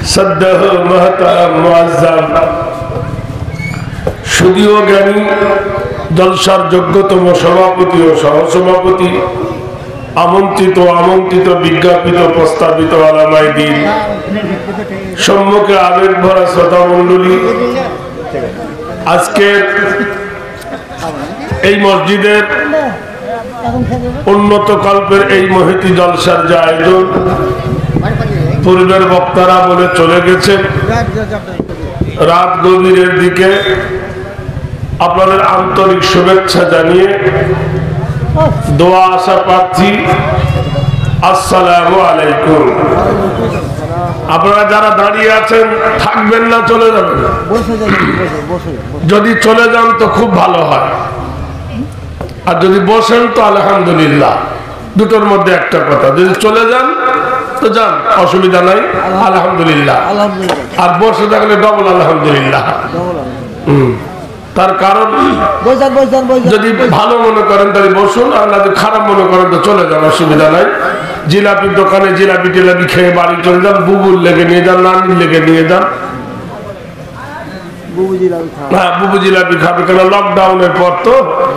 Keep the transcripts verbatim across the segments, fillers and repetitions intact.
सद्दह महताराम मुआज्जम शुद्धियों ज्ञानी जलसार योग्यतम सभापति और सहसभापति আমন্ত্রিত আমন্ত্রিত বিজ্ঞাপিত প্রস্তাবিত আলামায়ে দ্বীন সম্মুখে আবেগ ভরা শ্রোতা মণ্ডলী, আজকের এই মসজিদের উন্নত কল্পের এই মহিতি জলসার যে আয়োজন পূর্বের বক্তারা বলে চলে গেছে, রাত গভীরের দিকে আপনাদের আন্তরিক শুভেচ্ছা জানিয়ে দোয়া আশা প্রার্থী। আসসালামু আলাইকুম। আপনারা যারা দাঁড়িয়ে আছেন থাকবেন না চলে যাবেন? যদি চলে যান তো খুব ভালো হয়, আর যদি বসেন তো আলহামদুলিল্লাহ। দুটোর মধ্যে একটা কথা, যদি চলে যান তো যান, অসুবিধা নাই, আলহামদুলিল্লাহ। আর বসে থাকলে ডবল আলহামদুলিল্লাহ। হম তার কারণ যদি ভালো মনে করেন তাহলে বসুন, আর যদি খারাপ মনে করেন তো চলে যান, অসুবিধা নাই। জিলাপির দোকানে জিলাপি টিলাপি খেয়ে বাড়ি চলে যান, বুবুর লেগে নিয়ে যান, নানির লেগে নিয়ে যান। হ্যাঁ, বুবু জিলাপি খাবে, কেন লকডাউনের পর তো।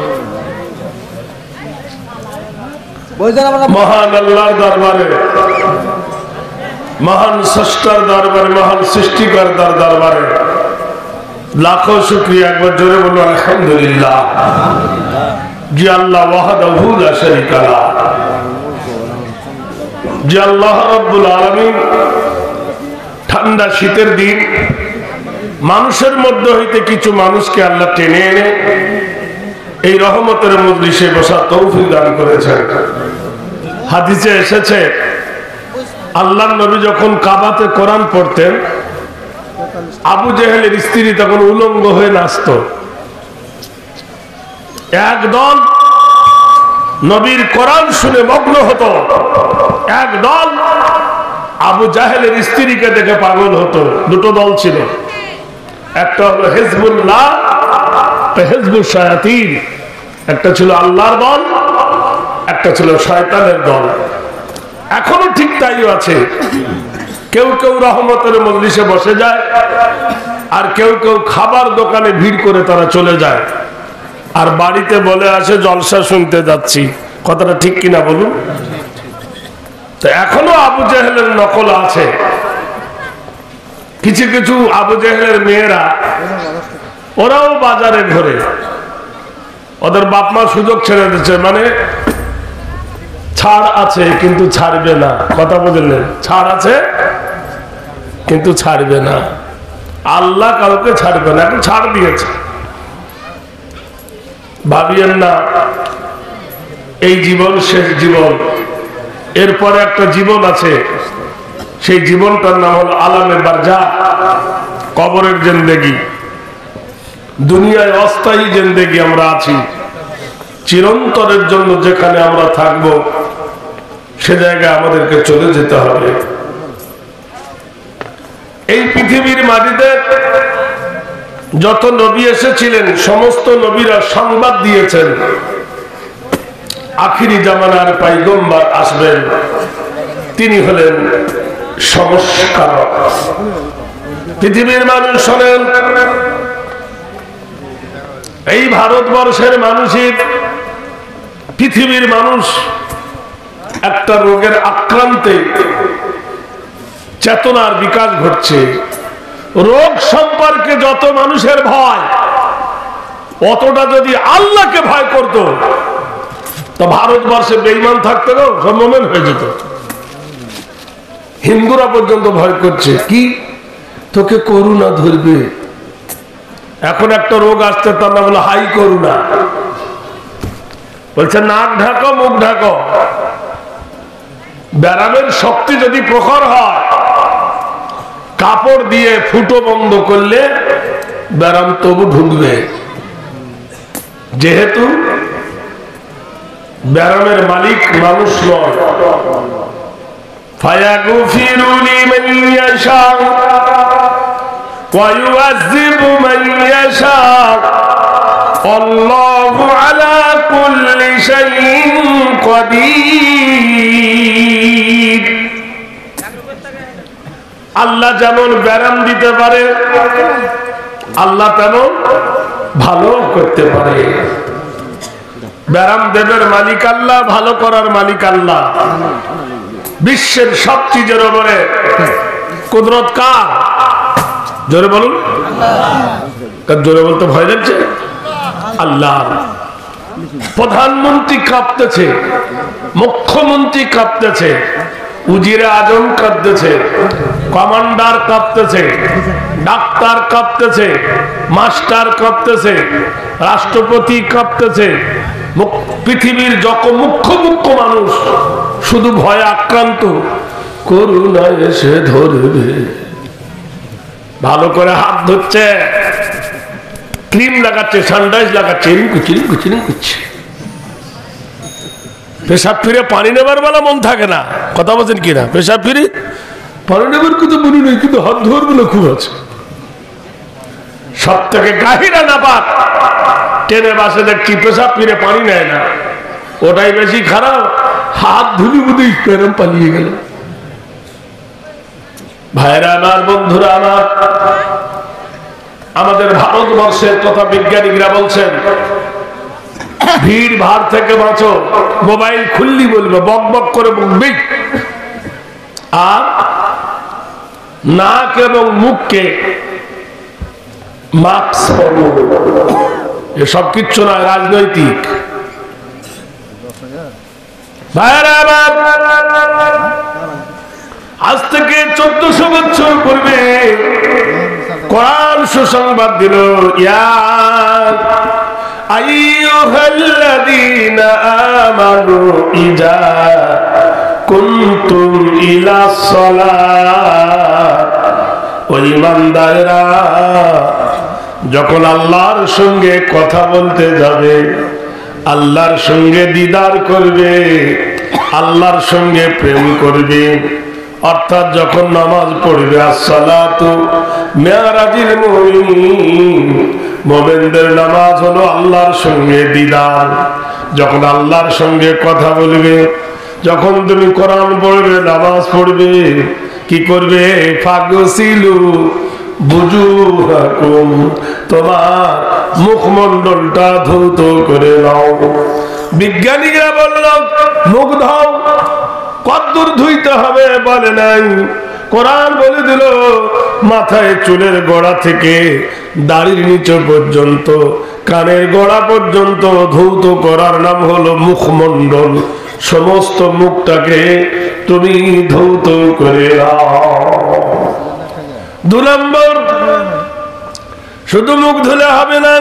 মহান আল্লাহর দরবারে, মহান স্রষ্টার দরবারে, মহান সৃষ্টিকর্তার দরবারে লাখো শুকরিয়া। একবার জোরে বলুন আলহামদুলিল্লাহ। যে আল্লাহ ওয়াহদাহু লা শারীকা লাহ, যে আল্লাহ রাব্বুল আলামিন ঠান্ডা শীতের দিন মানুষের মধ্যে হইতে কিছু মানুষকে আল্লাহ টেনে এনে এই রহমতের মজলিসে বসার তৌফিক দান করেছেন। হাদিসে এসেছে, আল্লাহর নবী যখন কাবাতে কোরআন পড়তেন, আবু জেহেলের স্ত্রী তখন উলঙ্গ হয়ে নাচত। একদল নবীর কোরআন শুনে মগ্ন হতো, একদল আবু জাহেলের স্ত্রীকে দেখে পাগল হতো। দুটো দল ছিল, একটা হলো হিজবুল্লাহ, হিজবুল শায়াতিন। একটা ছিল আল্লাহর দল, একটা ছিল শয়তানের দল। এখনো ঠিক তাই আছে। কেউ কেউ রহমতের মজলিসে বসে যায়, আর কেউ কেউ খাবার দোকানে ভিড় করে তারা চলে যায়, আর বাড়িতে বলে আসে জলসা শুনতে যাচ্ছি। কথাটা ঠিক কিনা বলুন? তো এখনো আবু জেহেলের নকল আছে। কিছু কিছু আবু জেহেলের মেয়েরা, ওরাও বাজারে ঘোরে, ওদের বাপ মা সুযোগ ছেড়ে দিচ্ছে, মানে ছাড় আছে কিন্তু ছাড়বে না। কথা বললেন? ছাড় আছে কিন্তু ছাড়বে না। আল্লাহ কাউকে ছাড়বে না, এখন ছাড় দিয়েছে। ভাবিয়েন না এই জীবন শেষ জীবন, এরপরে একটা জীবন আছে। সেই জীবনটার নাম হল আলামে বারজাখ, কবরের জিন্দেগি। দুনিয়ায় অস্থায়ী জিন্দেগি আমরা আছি, চিরন্তরের জন্য যেখানে আমরা থাকব সে জায়গায় আমাদেরকে চলে যেতে হবে। এই পৃথিবীর মাটিতে যত নবী এসেছিলেন সমস্ত নবীরা সংবাদ দিয়েছেন আখিরি জামানার পয়গম্বর আসবেন, তিনি হলেন সংস্কারক। পৃথিবীর মানুষ শোনেন, এই ভারতবর্ষের মানুষই, পৃথিবীর মানুষ একটা রোগের আক্রান্তে চেতনার বিকাশ ঘটছে। রোগ সম্পর্কে যত মানুষের ভয়, অতটা যদি আল্লাহকে ভয় করত তো ভারতবর্ষে বেঈমান থাকতো না, সব মোমেন হয়ে যেত। হিন্দুরা পর্যন্ত ভয় করছে, কি তোকে করুণা ধরবে। এখন একটা রোগ আসছে, তার নাম হলো হাই করুণা। বলছে নাক ঢাকো, মুখ ঢাকো। ব্যারামের শক্তি যদি প্রখর হয়, কাপড় দিয়ে ফুটো বন্ধ করলে ব্যারাম তবু ঢুকবে। যেহেতু ব্যারামের মালিক মানুষ নয়। ফায়াগফিরু লিমান ইয়াশা ওয়া ইউআযযিবু মান ইয়াশা আল্লাহু আলা কুল্লি শাইইন কাদির। আল্লাহ যেমন ব্যারাম দিতে পারে, আল্লাহ তেমন ভালো করতে পারে। ব্যারাম দেবের মালিক আল্লাহ, ভালো করার মালিক আল্লাহ। বিশ্বের সব চিজের উপরে কুদরত কার? জোরে বলুন। জোরে বলতে ভয় লাগছে? আল্লাহ। প্রধানমন্ত্রী কাঁপতেছে, মুখ্যমন্ত্রী কাঁপতেছে, উজিরে আজম কাঁপতেছে, কমান্ডার কাঁপতেছে, ডাক্তার কাঁপতেছে, মাস্টার কাঁপতেছে, রাষ্ট্রপতি কাঁপতেছে, পৃথিবীর যত মুখ্য মুখ্য মানুষ শুধু ভয়ে আক্রান্ত। করুণা এসে ধরবে, ভালো করে হাত ধরছে, ক্রিম লাগাচ্ছে, স্যানিটাইজ লাগাচ্ছে, এরকম করছে, এরকম করছে, এরকম করছে। পেশাব ফিরে পানি নেবার বেলা মন থাকে না, কথা বলছেন কিনা? পেশাব ফিরে পানি নেবার কথা মনে নেই, কিন্তু হাত ধোয়ার বেলা খুব আছে। সব থেকে গাহিরা না পাক ট্রেনে বাসে দেখছি পেশাব ফিরে পানি নেয় না, ওটাই বেশি খারাপ। হাত ধুলি বুধি কেরম পালিয়ে গেল। ভাইরা আমার, বন্ধুরা আমার, আমাদের ভারতবর্ষের কথা বিজ্ঞানীরা বলছেন ভিড় ভাড় থেকে বাঁচো, মোবাইল খুললি বলবে, বক বক করে বকবি, আর নাক এবং মুখকে মাস্ক পরো। এসব কিচ্ছু নয়, রাজনৈতিক। ভাইরা আমার, আজ থেকে চোদ্দশো বছর পূর্বে কোরআন সুসংবাদ দিল, ইয়া আইয়ুহাল্লাযীনা আমানু ইযা কুনতুম ইলাস সালাত, ও ঈমানদাররা যখন আল্লাহর সঙ্গে কথা বলতে যাবে, আল্লাহর সঙ্গে দিদার করবে, আল্লাহর সঙ্গে প্রেম করবে, অর্থাৎ যখন নামাজ পড়বে, আসসালাতু মিরাজিল মুমিন, মুমিনদের নামাজ হলো আল্লাহর সঙ্গে দিদার। যখন আল্লাহর সঙ্গে কথা বলবে, যখন তুমি কোরআন পড়বে, নামাজ পড়বে, কি করবে? ফাগসিলু বুজুহাকুম, তোমার মুখমণ্ডলটা ধৌত করে নাও। বিজ্ঞানীরা বলল মুখ ধোও, কদ্দুর ধুইতে হবে বলে নাই, কোরআন বলে দিল মাথায় চুলের গোড়া থেকে দাড়ির নিচে পর্যন্ত, কানের গোড়া পর্যন্ত ধৌত করার নাম হলো মুখমণ্ডল। সমস্ত মুখটাকে তুমি ধৌত করে নাও। দু নম্বর, শুধু মুখ ধুলে হবে না,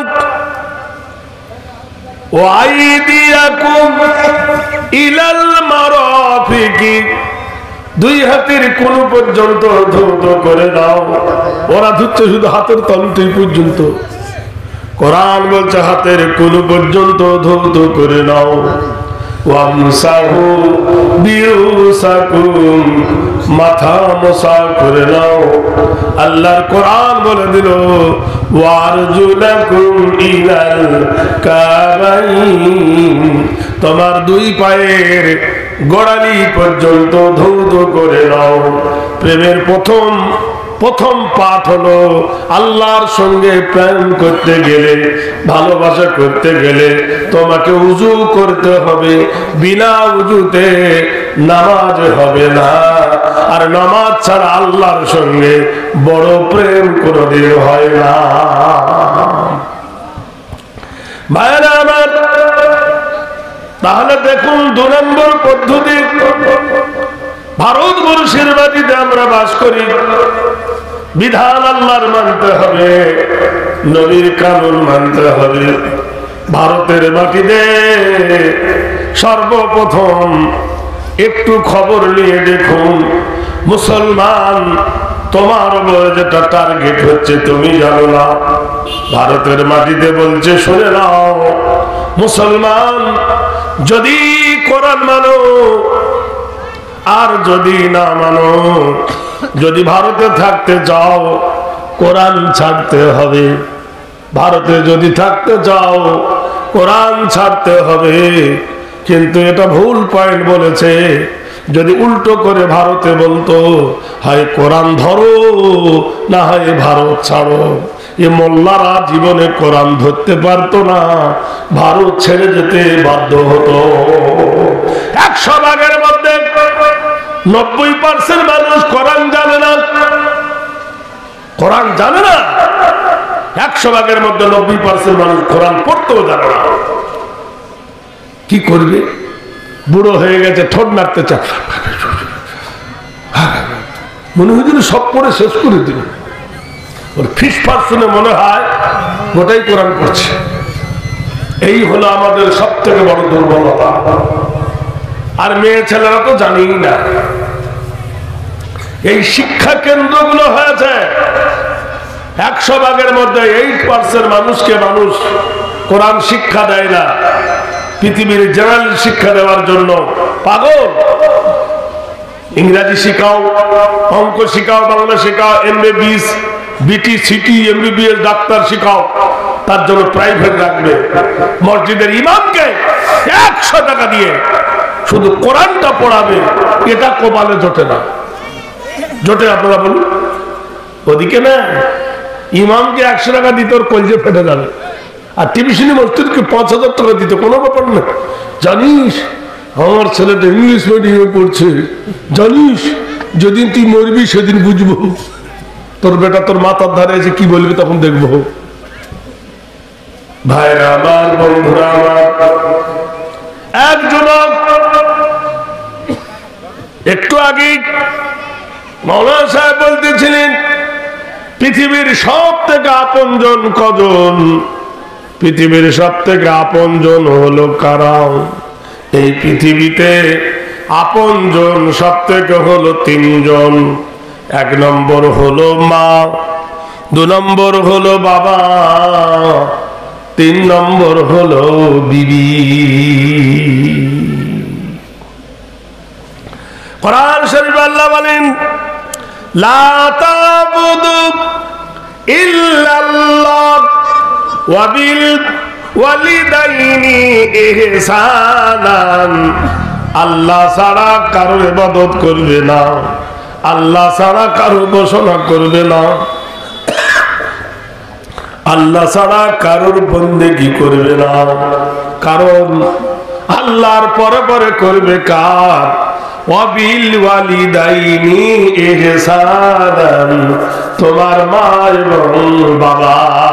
ওয়াইদিয়াকুম ইলাল মারাফিকি, দুই হাতের কোন পর্যন্ত ধৌত করে দাও। ওরা ধুচ্ছে শুধু হাতের তলটি পর্যন্ত, কোরআন বলছে হাতের কোন পর্যন্ত ধৌত করে নাও। ওয়ামসাহু বিরুসাকুম, মাথা মোসা করে নাও। আল্লাহর কোরআন বলে দিল ওয়ারজুলাকুম ইলাল কাবাইন, তোমার দুই পায়ের গোড়ালি পর্যন্ত ধৌত করে নাও। প্রেমের প্রথম প্রথম পাঠ হলো আল্লাহর সঙ্গে প্রেম করতে গেলে, ভালোবাসা করতে গেলে তোমাকে উজু করতে হবে, বিনা উজুতে নামাজ হবে না। আর নামাজ ছাড়া আল্লাহর সঙ্গে বড় প্রেম কোনোদিন হয় না। ভাইরা আমার, তাহলে দেখুন দু নম্বর পদ্ধতি, ভারতবর্ষের মাটিতে আমরা বাস করি, বিধান আল্লাহর মানতে হবে, নবীর কানুন মানতে হবে। ভারতের মাটিতে সর্বপ্রথম একটু খবর নিয়ে দেখুন, মুসলমান তোমার উপরে যেটা টার্গেট হচ্ছে তুমি জানো না। ভারতের মাটিতে বলছে শুনে নাও, মুসলমান যদি কোরআন মানো আর যদি না মানো, যদি ভারতে থাকতে চাও কোরআন ছাড়তে হবে। ভারতে যদি থাকতে চাও কোরআন ছাড়তে হবে। কিন্তু এটা ভুল পয়েন্ট বলেছে, যদি উল্টো করে ভারতে বলতো হয় কোরআন ধরো না হয় ভারত ছাড়ো, এ মোল্লারা জীবনে কোরআন ধরতে পারতো না, ভারত ছেড়ে যেতে বাধ্য হতো। একশো ভাগের মধ্যে নব্বই পার্সেন্ট মানুষ কোরআন জানে না, কোরআন জানে না। একশো ভাগের মধ্যে নব্বই পার্সেন্ট মানুষ কোরআন পড়তেও জানে না। কি করবে? বুড়ো হয়ে গেছে, ঠোঁট নাড়তে চায়, মনে হয় যেন সব পড়ে শেষ করে দিল। ওর ফিস ফাস শুনে মনে হয় গোটাই কোরআন করছে। এই হলো আমাদের সব থেকে বড় দুর্বলতা। আর মেয়ে ছেলেরা তো জানেই না। এই শিক্ষা কেন্দ্রগুলো হয়েছে একশো ভাগের মধ্যে এইট পার্সেন্ট মানুষকে মানুষ কোরআন শিক্ষা দেয় না, পৃথিবীর জেনারেল শিক্ষা দেওয়ার জন্য পাগল। ইংরেজি শিখাও, অঙ্ক শিখাও, বাংলা শিখাও, এমবিবিএস, বিটি, সিটি, এমবিবিএস ডাক্তার শিখাও, তার জন্য প্রাইভেট রাখবে। মসজিদের ইমামকে একশো টাকা দিয়ে শুধু কোরআনটা পড়াবে, এটা কপালে জোটে না। জোটে? আপনারা বলুন। ওদিকে না, ইমামকে একশো টাকা দিতে ওর কলজে ফেটে যাবে, আর টিভিশনি মসজিদকে পাঁচ হাজার টাকা দিতে কোনো ব্যাপার না। জানিস আমার ছেলেটা ইংলিশ মিডিয়ামে পড়ছে, জানিস যেদিন তুই মরবি সেদিন বুঝবো। তোর বেটা তোর মাথার ধারে এসে কি বলবি তখন দেখবো। ভাইরা আমার, বন্ধুরা আমার, এক যুবক একটু আগে মাওলানা সাহেব বলতেছিলেন পৃথিবীর সব থেকে আপন জন কজন? পৃথিবীর সব থেকে আপন জন হলো কারা? এই পৃথিবীতে আপন জন সব থেকে হলো তিনজন। এক নম্বর হলো মা, দু নম্বর হলো বাবা, তিন নম্বর হলো বিবি। কোরআন শরীফ আল্লাহ বলেন লা তা'বুদু ইল্লাল্লাহ ওয়া বিল ওয়ালিদাইনি ইহসানান। আল্লাহ ছাড়া কারো ইবাদত করবে না, আল্লাহ ছাড়া কারো উপাসনা করবে না, আল্লাহ ছাড়া কারোর বন্দেগী করবে না। কারণ আল্লাহর পরে পরে করবে কার? ওয়াবিল ওয়ালিদাইনি ইহসানান, তোমার মা এবং বাবা।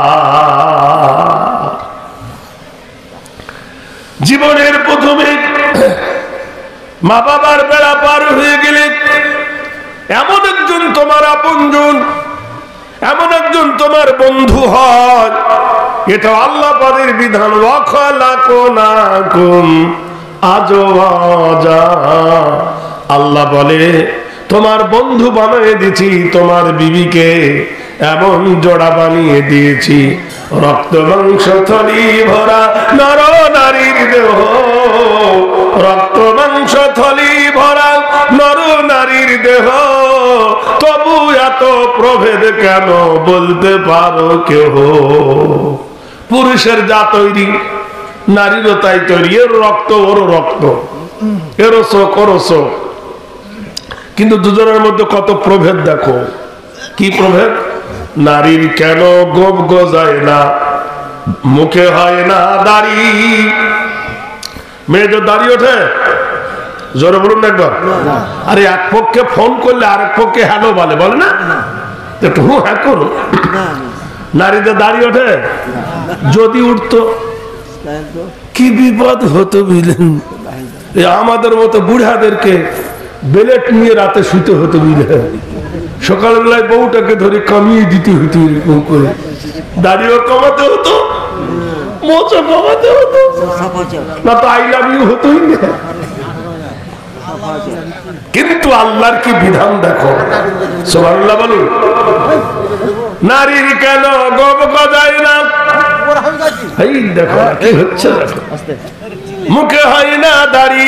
জীবনের প্রথমে মা বাবার বেড়া পার হয়ে গেলে এমন একজন তোমার আপনজন, এমন একজন তোমার বন্ধু হয়, এটা আল্লাহ পাকের বিধান। ওয়া খালাকনাকুম আজওয়াজা, আল্লাহ বলে তোমার বন্ধু বানিয়ে দিয়েছি, তোমার বিবিকে এমন জোড়া বানিয়ে দিয়েছি, রক্ত মাংস থলি ভরা নর নারীর দেহ, রক্ত মাংস থলি ভরা নর নারীর দেহ, তবু এত প্রভেদ কেন বলতে পারো কেহ? পুরুষের যা তৈরি নারীরও তাই তৈরি, এর রক্ত ওর রক্ত, এরও চোখ ওরও চোখ, কিন্তু দুজনের মধ্যে কত প্রভেদ দেখো। কি প্রভেদ? নারীর কেন গোপ গজায় না, মুখে হয় না দাড়ি। মেয়েদের দাড়ি ওঠে? জোরে বলুন না একবার। আরে এক পক্ষে ফোন করলে আরেক পক্ষে হ্যালো বলে, বলে না? একটু হু হ্যাঁ করো। নারীদের দাড়ি ওঠে? যদি উঠতো কি বিপদ হতো বুঝলেন। আমাদের মতো বুড়াদেরকে বেলেট নিয়ে রাতে শুতে হতো বুঝলেন। সকালবেলায় বউটাকে ধরে কমিয়ে দিতে হতো, এরকম করে দাড়িও কমাতে হতো, মোচা কমাতে হতো, না তো আই লাভ ইউ হতোই না। কিন্তু আল্লাহর কি বিধান দেখো, সুবহানাল্লাহ বলুন। নারীর কেন গোপ গজায় না, এই দেখো কি হচ্ছে, দেখো মুখে হয় না দাড়ি,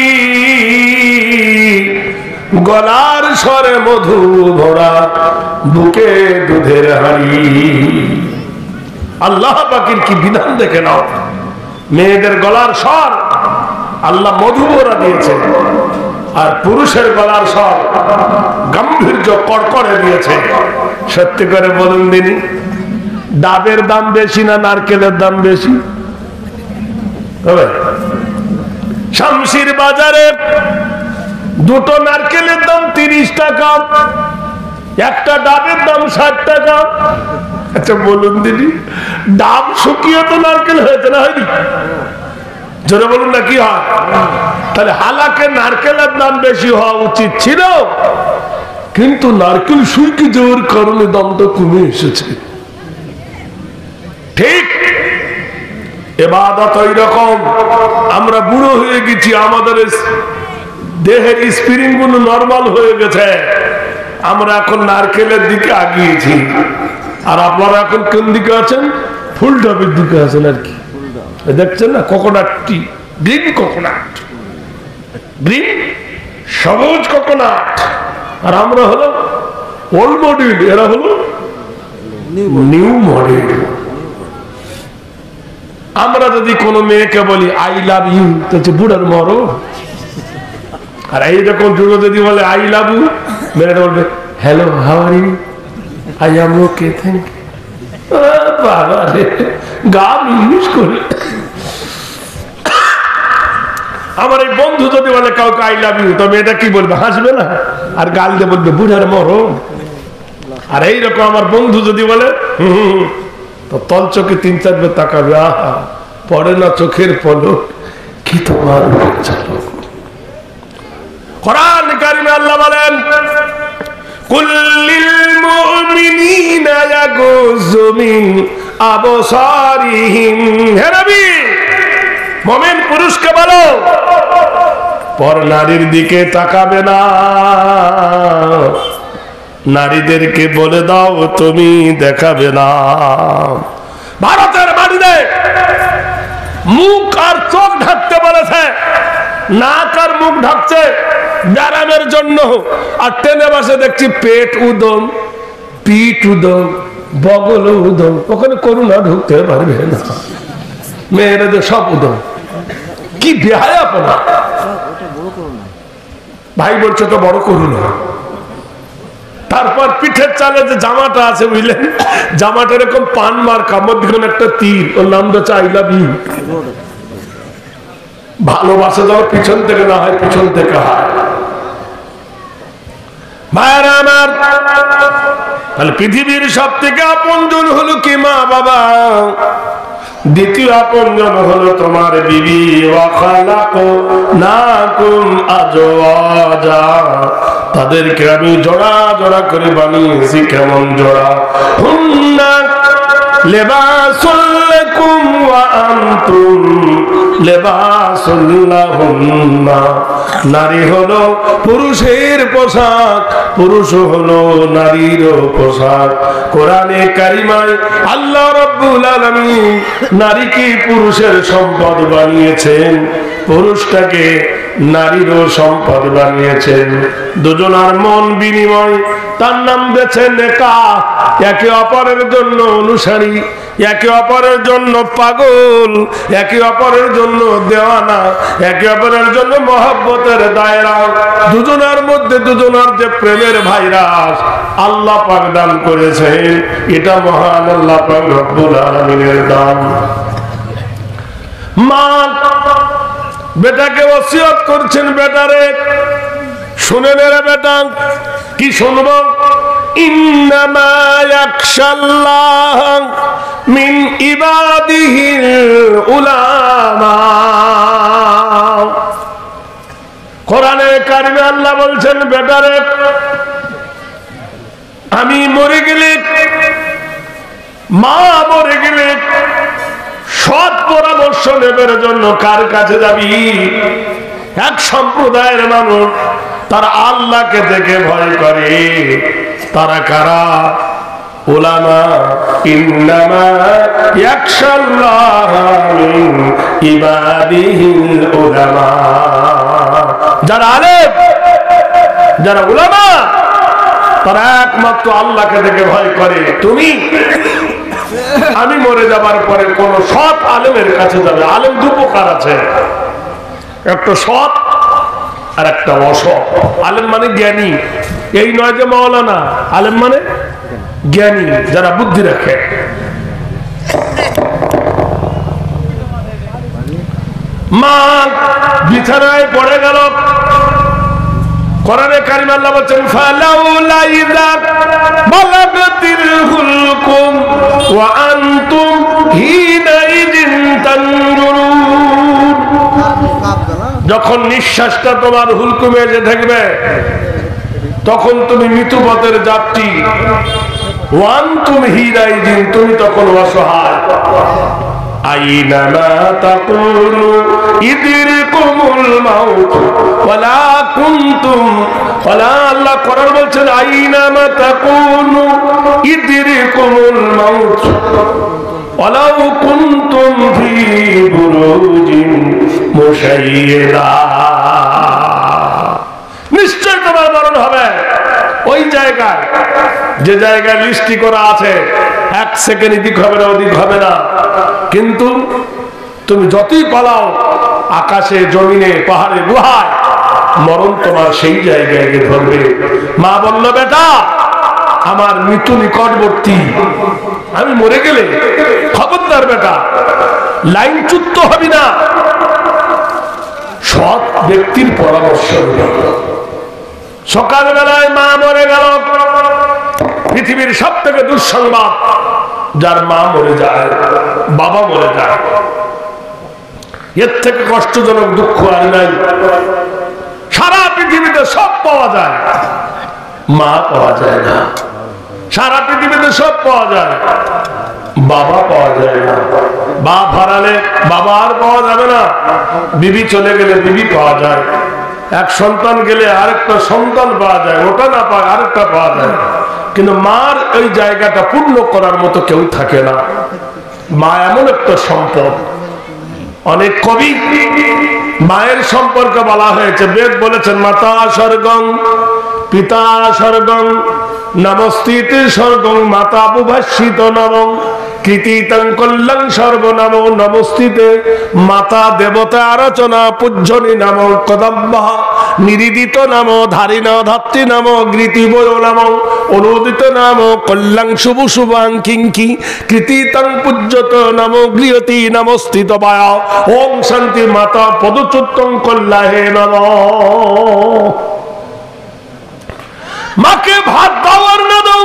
গলার স্বরে মধু ভরা, বুকে দুধের হাড়ি। আল্লাহ পাকের কি বিধান দেখে নাও। মেয়েদের গলার স্বর আল্লাহ মধু ভরা দিয়েছে, আর পুরুষের গলার স্বর গাম্ভীর্য কড়কড়ে দিয়েছে। সত্যি করে বলুন দিনি, ডাবের দাম বেশি না নারকেলের দাম বেশি? শামসির বাজারে দুটো নারকেলের দাম তিরিশ টাকা, একটা ডাবের দাম ষাট টাকা। আচ্ছা বলুন দিদি, ডাব শুকিয়ে তো নারকেল হয়েছে না, হয়নি? জোরে বলুন না, কি হয়? তাহলে হালাকে নারকেলের দাম বেশি হওয়া উচিত ছিল, কিন্তু নারকেল শুকিয়ে যাওয়ার কারণে দামটা কমে এসেছে। ঠিক ইবাদত ওই রকম, আমরা বুড়ো হয়ে গেছি, আমাদের দেহের স্প্রিং গুলো নরমাল হয়ে গেছে, আমরা এখন নারকেলের দিকে আগিয়েছি। আর আপনারা এখন কোন দিকে আছেন? ফুল ডাবের দিকে আছেন আর কি। দেখছেন না, coconut tea, green coconut, green সবুজ কোকোনাট। আর আমরা হলো ওল্ড মডেল, এরা হলো নিউ মডেল। আমরা যদি কোনো মেয়েকে বলি আই লাভ ইউ, তো বুড়ার মরো। আর এইরকম যুগ যদি বলে আই লাভ ইউ, মেয়েটা বলবে hello how are you, I am okay thank you. বাবা রে, গান ইংলিশ করে। আমার এই বন্ধু যদি বলে কাউকে আই লাভ ইউ, তবে এটা কি বলবে? হাসবে না, আর গাল দিয়ে বলবে বুড়ার মরো। আর এইরকম আমার বন্ধু যদি বলে হম, তো তল চোখে তিন চারবার তাকাবে, আহা পড়ে না চোখের পলক, কি তোমার চালক। কোরআন কারিমে আল্লাহ বলেন কুল্লিল মুমিনিনা ইয়াগুযু মিন আবসারিহিম। হে নবী, মুমিন পুরুষকে বলো পর নারীর দিকে তাকাবে না। নারীদেরকে বলে দাও তুমি দেখাবে না। ভারতের মাটিতে মুখ আর চোখ ঢাকতে বলেছে, নাক আর মুখ ঢাকছে ব্যারামের জন্য। আর ট্রেনে বসে দেখছি পেট উদম, পিঠ উদম, বগল উদম, ওখানে করুণা ঢুকতে পারবে না। মেয়েরা সব উদম, কি বেহায়াপনা। ভাই বলছে তো বড় করুণা। তারপর পিঠের চালে যে জামাটা আছে বুঝলেন, জামাটা এরকম পান মার্কা, মধ্যখানে একটা তীর, ওর নাম হচ্ছে আই লাভ ইউ। ভালোবাসা যাও পিছন থেকে না হয়, পিছন থেকে হয়। ভাইরা আমার, তাহলে পৃথিবীর সব থেকে আপনজন হলো কি? মা বাবা। দ্বিতীয় আপনজন হলো তোমার বিবি। ওয়া খালাকনাকুম আজওয়াজা, তাদেরকে আমি জোড়া জোড়া করে বানিয়েছি। কেমন জোড়া? হুন্না লিবাসুল লাকুম ওয়া আনতুম লিবাসুল লাহুন্না। নারী হলো পুরুষের পোশাক, পুরুষ হলো নারীর পোশাক। কোরআনে কারিমায় আল্লাহ রাব্বুল আলামিন নারীকে পুরুষের সম্পদ বানিয়েছেন, পুরুষটাকে নারীরও সম্পদ বানিয়েছেন। দুজনার মন বিনিময়, তার নাম বেছে নেকাহ। একে অপরের জন্য অনুসারী, একে অপরের জন্য পাগল, একে অপরের জন্য দেওয়ানা, একে অপরের জন্য মহব্বতের দায়রা। দুজনার মধ্যে দুজনার যে প্রেমের ভাইরাস আল্লাহ পাক দান করেছেন, এটা মহান আল্লাহ পাক রব্বুল আলামিনের দান। মা বেটাকে ওসিয়ত করছেন, বেটারে শুনে নেরে বেটা। কি শুনব? ইন্নামা ইয়াখশাল্লাহ মিন ইবাদিহিল উলামা। কোরআনে কারিমে আল্লাহ বলছেন, বেটারে আমি মরে গেলে, মা মরে গেলে সৎ পরামর্শ নেবার জন্য কার কাছে যাবি? এক সম্প্রদায়ের মানুষ, তারা আল্লাহকে দেখে ভয় করে। তারা কারা? উলামা। ইন্নামা ইয়াখশাল্লাহ মিন ইবাদিহিল উলামা। যারা আলেম, যারা উলামা, তারা একমাত্র আল্লাহকে দেখে ভয় করে। তুমি আমি মরে যাবার পরে কোন সৎ আলেমের কাছে যাবে। আলেম দু প্রকার আছে, একটা সৎ আর একটা অসৎ। আলেম মানে জ্ঞানী, এই নয় যে মাওলানা। আলেম মানে জ্ঞানী, যারা বুদ্ধি রাখে। মা বিছানায় পড়ে গেল। কোরআনে কারিমে আল্লাহ বলেন ফালাউলা ইযা বালাগাতিল হুলকুম ওয়া আনতুম হিনাইযিন তানজুরুন। যখন নিঃশ্বাসটা তোমার হুলকুমে এসে থাকবে তখন তুমি মৃত্যু পথের যাত্রী। ওয়া আনতুম হিনাইযিন, তুমি তখন অসহায়। আইনামা তাকুনু ইদরিকুমুল মাউত ওয়ালা কুনতুম ওয়ালা, আল্লাহ কোরআন বলছেন আইনামা তাকুনু ইদরিকুমুল মাউত ওয়ালা কুনতুম ফি বুরুজিন মুশাইয়্যিদা। নিশ্চয় তোমার মরণ হবে ওই জায়গায় যে জায়গায় লিস্টি করা আছে। এক সেকেন্ড এদিক হবে না ওদিক হবে না, কিন্তু তুমি যতই পালাও আকাশে জমিনে পাহাড়ে গুহায়, মরণ তোমার সেই জায়গায় গিয়ে ধরবে। মা বলল বেটা আমার মৃত্যু নিকটবর্তী, আমি মরে গেলে খবরদার বেটা লাইনচ্যুত হবি না, সৎ ব্যক্তির পরামর্শ নেবে। সকালবেলায় মা মরে গেল। পৃথিবীর সব থেকে দুঃসংবাদ, যার মা মরে যায়, বাবা মরে যায়, এর থেকে কষ্টজনক দুঃখ আর নাই। সারা পৃথিবীতে সব পাওয়া যায়, মা পাওয়া যায় না। সারা পৃথিবীতে সব পাওয়া যায়, বাবা পাওয়া যায় না। বাপ হারালে বাবা আর পাওয়া যাবে না। বিবি চলে গেলে বিবি পাওয়া যায়, এক সন্তান গেলে আরেকটা সন্তান পাওয়া যায়, ওটা না পায় আরেকটা পাওয়া যায়। কিন্তু মার ওই জায়গাটা পূর্ণ করার মতো কেউ থাকে না। মা এমন একটা সম্পদ। অনেক কবি মায়ের সম্পর্কে বলা হয়েছে। বেদ বলেছেন মাতা স্বর্গং পিতা স্বর্গং নমস্তিতে স্বর্গং মাতা বুভাষিত নবং কৃতিতং কল্যাণ সর্বনাম নমস্তিতে মাতা দেবতা আরচনা পূজ্যনি নাম কদম্বা নিরিদিত নাম ধারিণ ধাত্রী নাম গৃতি বয় নাম অনুদিত নাম কল্যাণ শুভ শুভাং কিঙ্কি কৃতিতং পূজ্যত নাম গৃহতি নমস্তিত বায়া ওম শান্তি মাতা পদচ্যুতং কল্যাহে নম। মাকে ভাত দাও আর না দাও,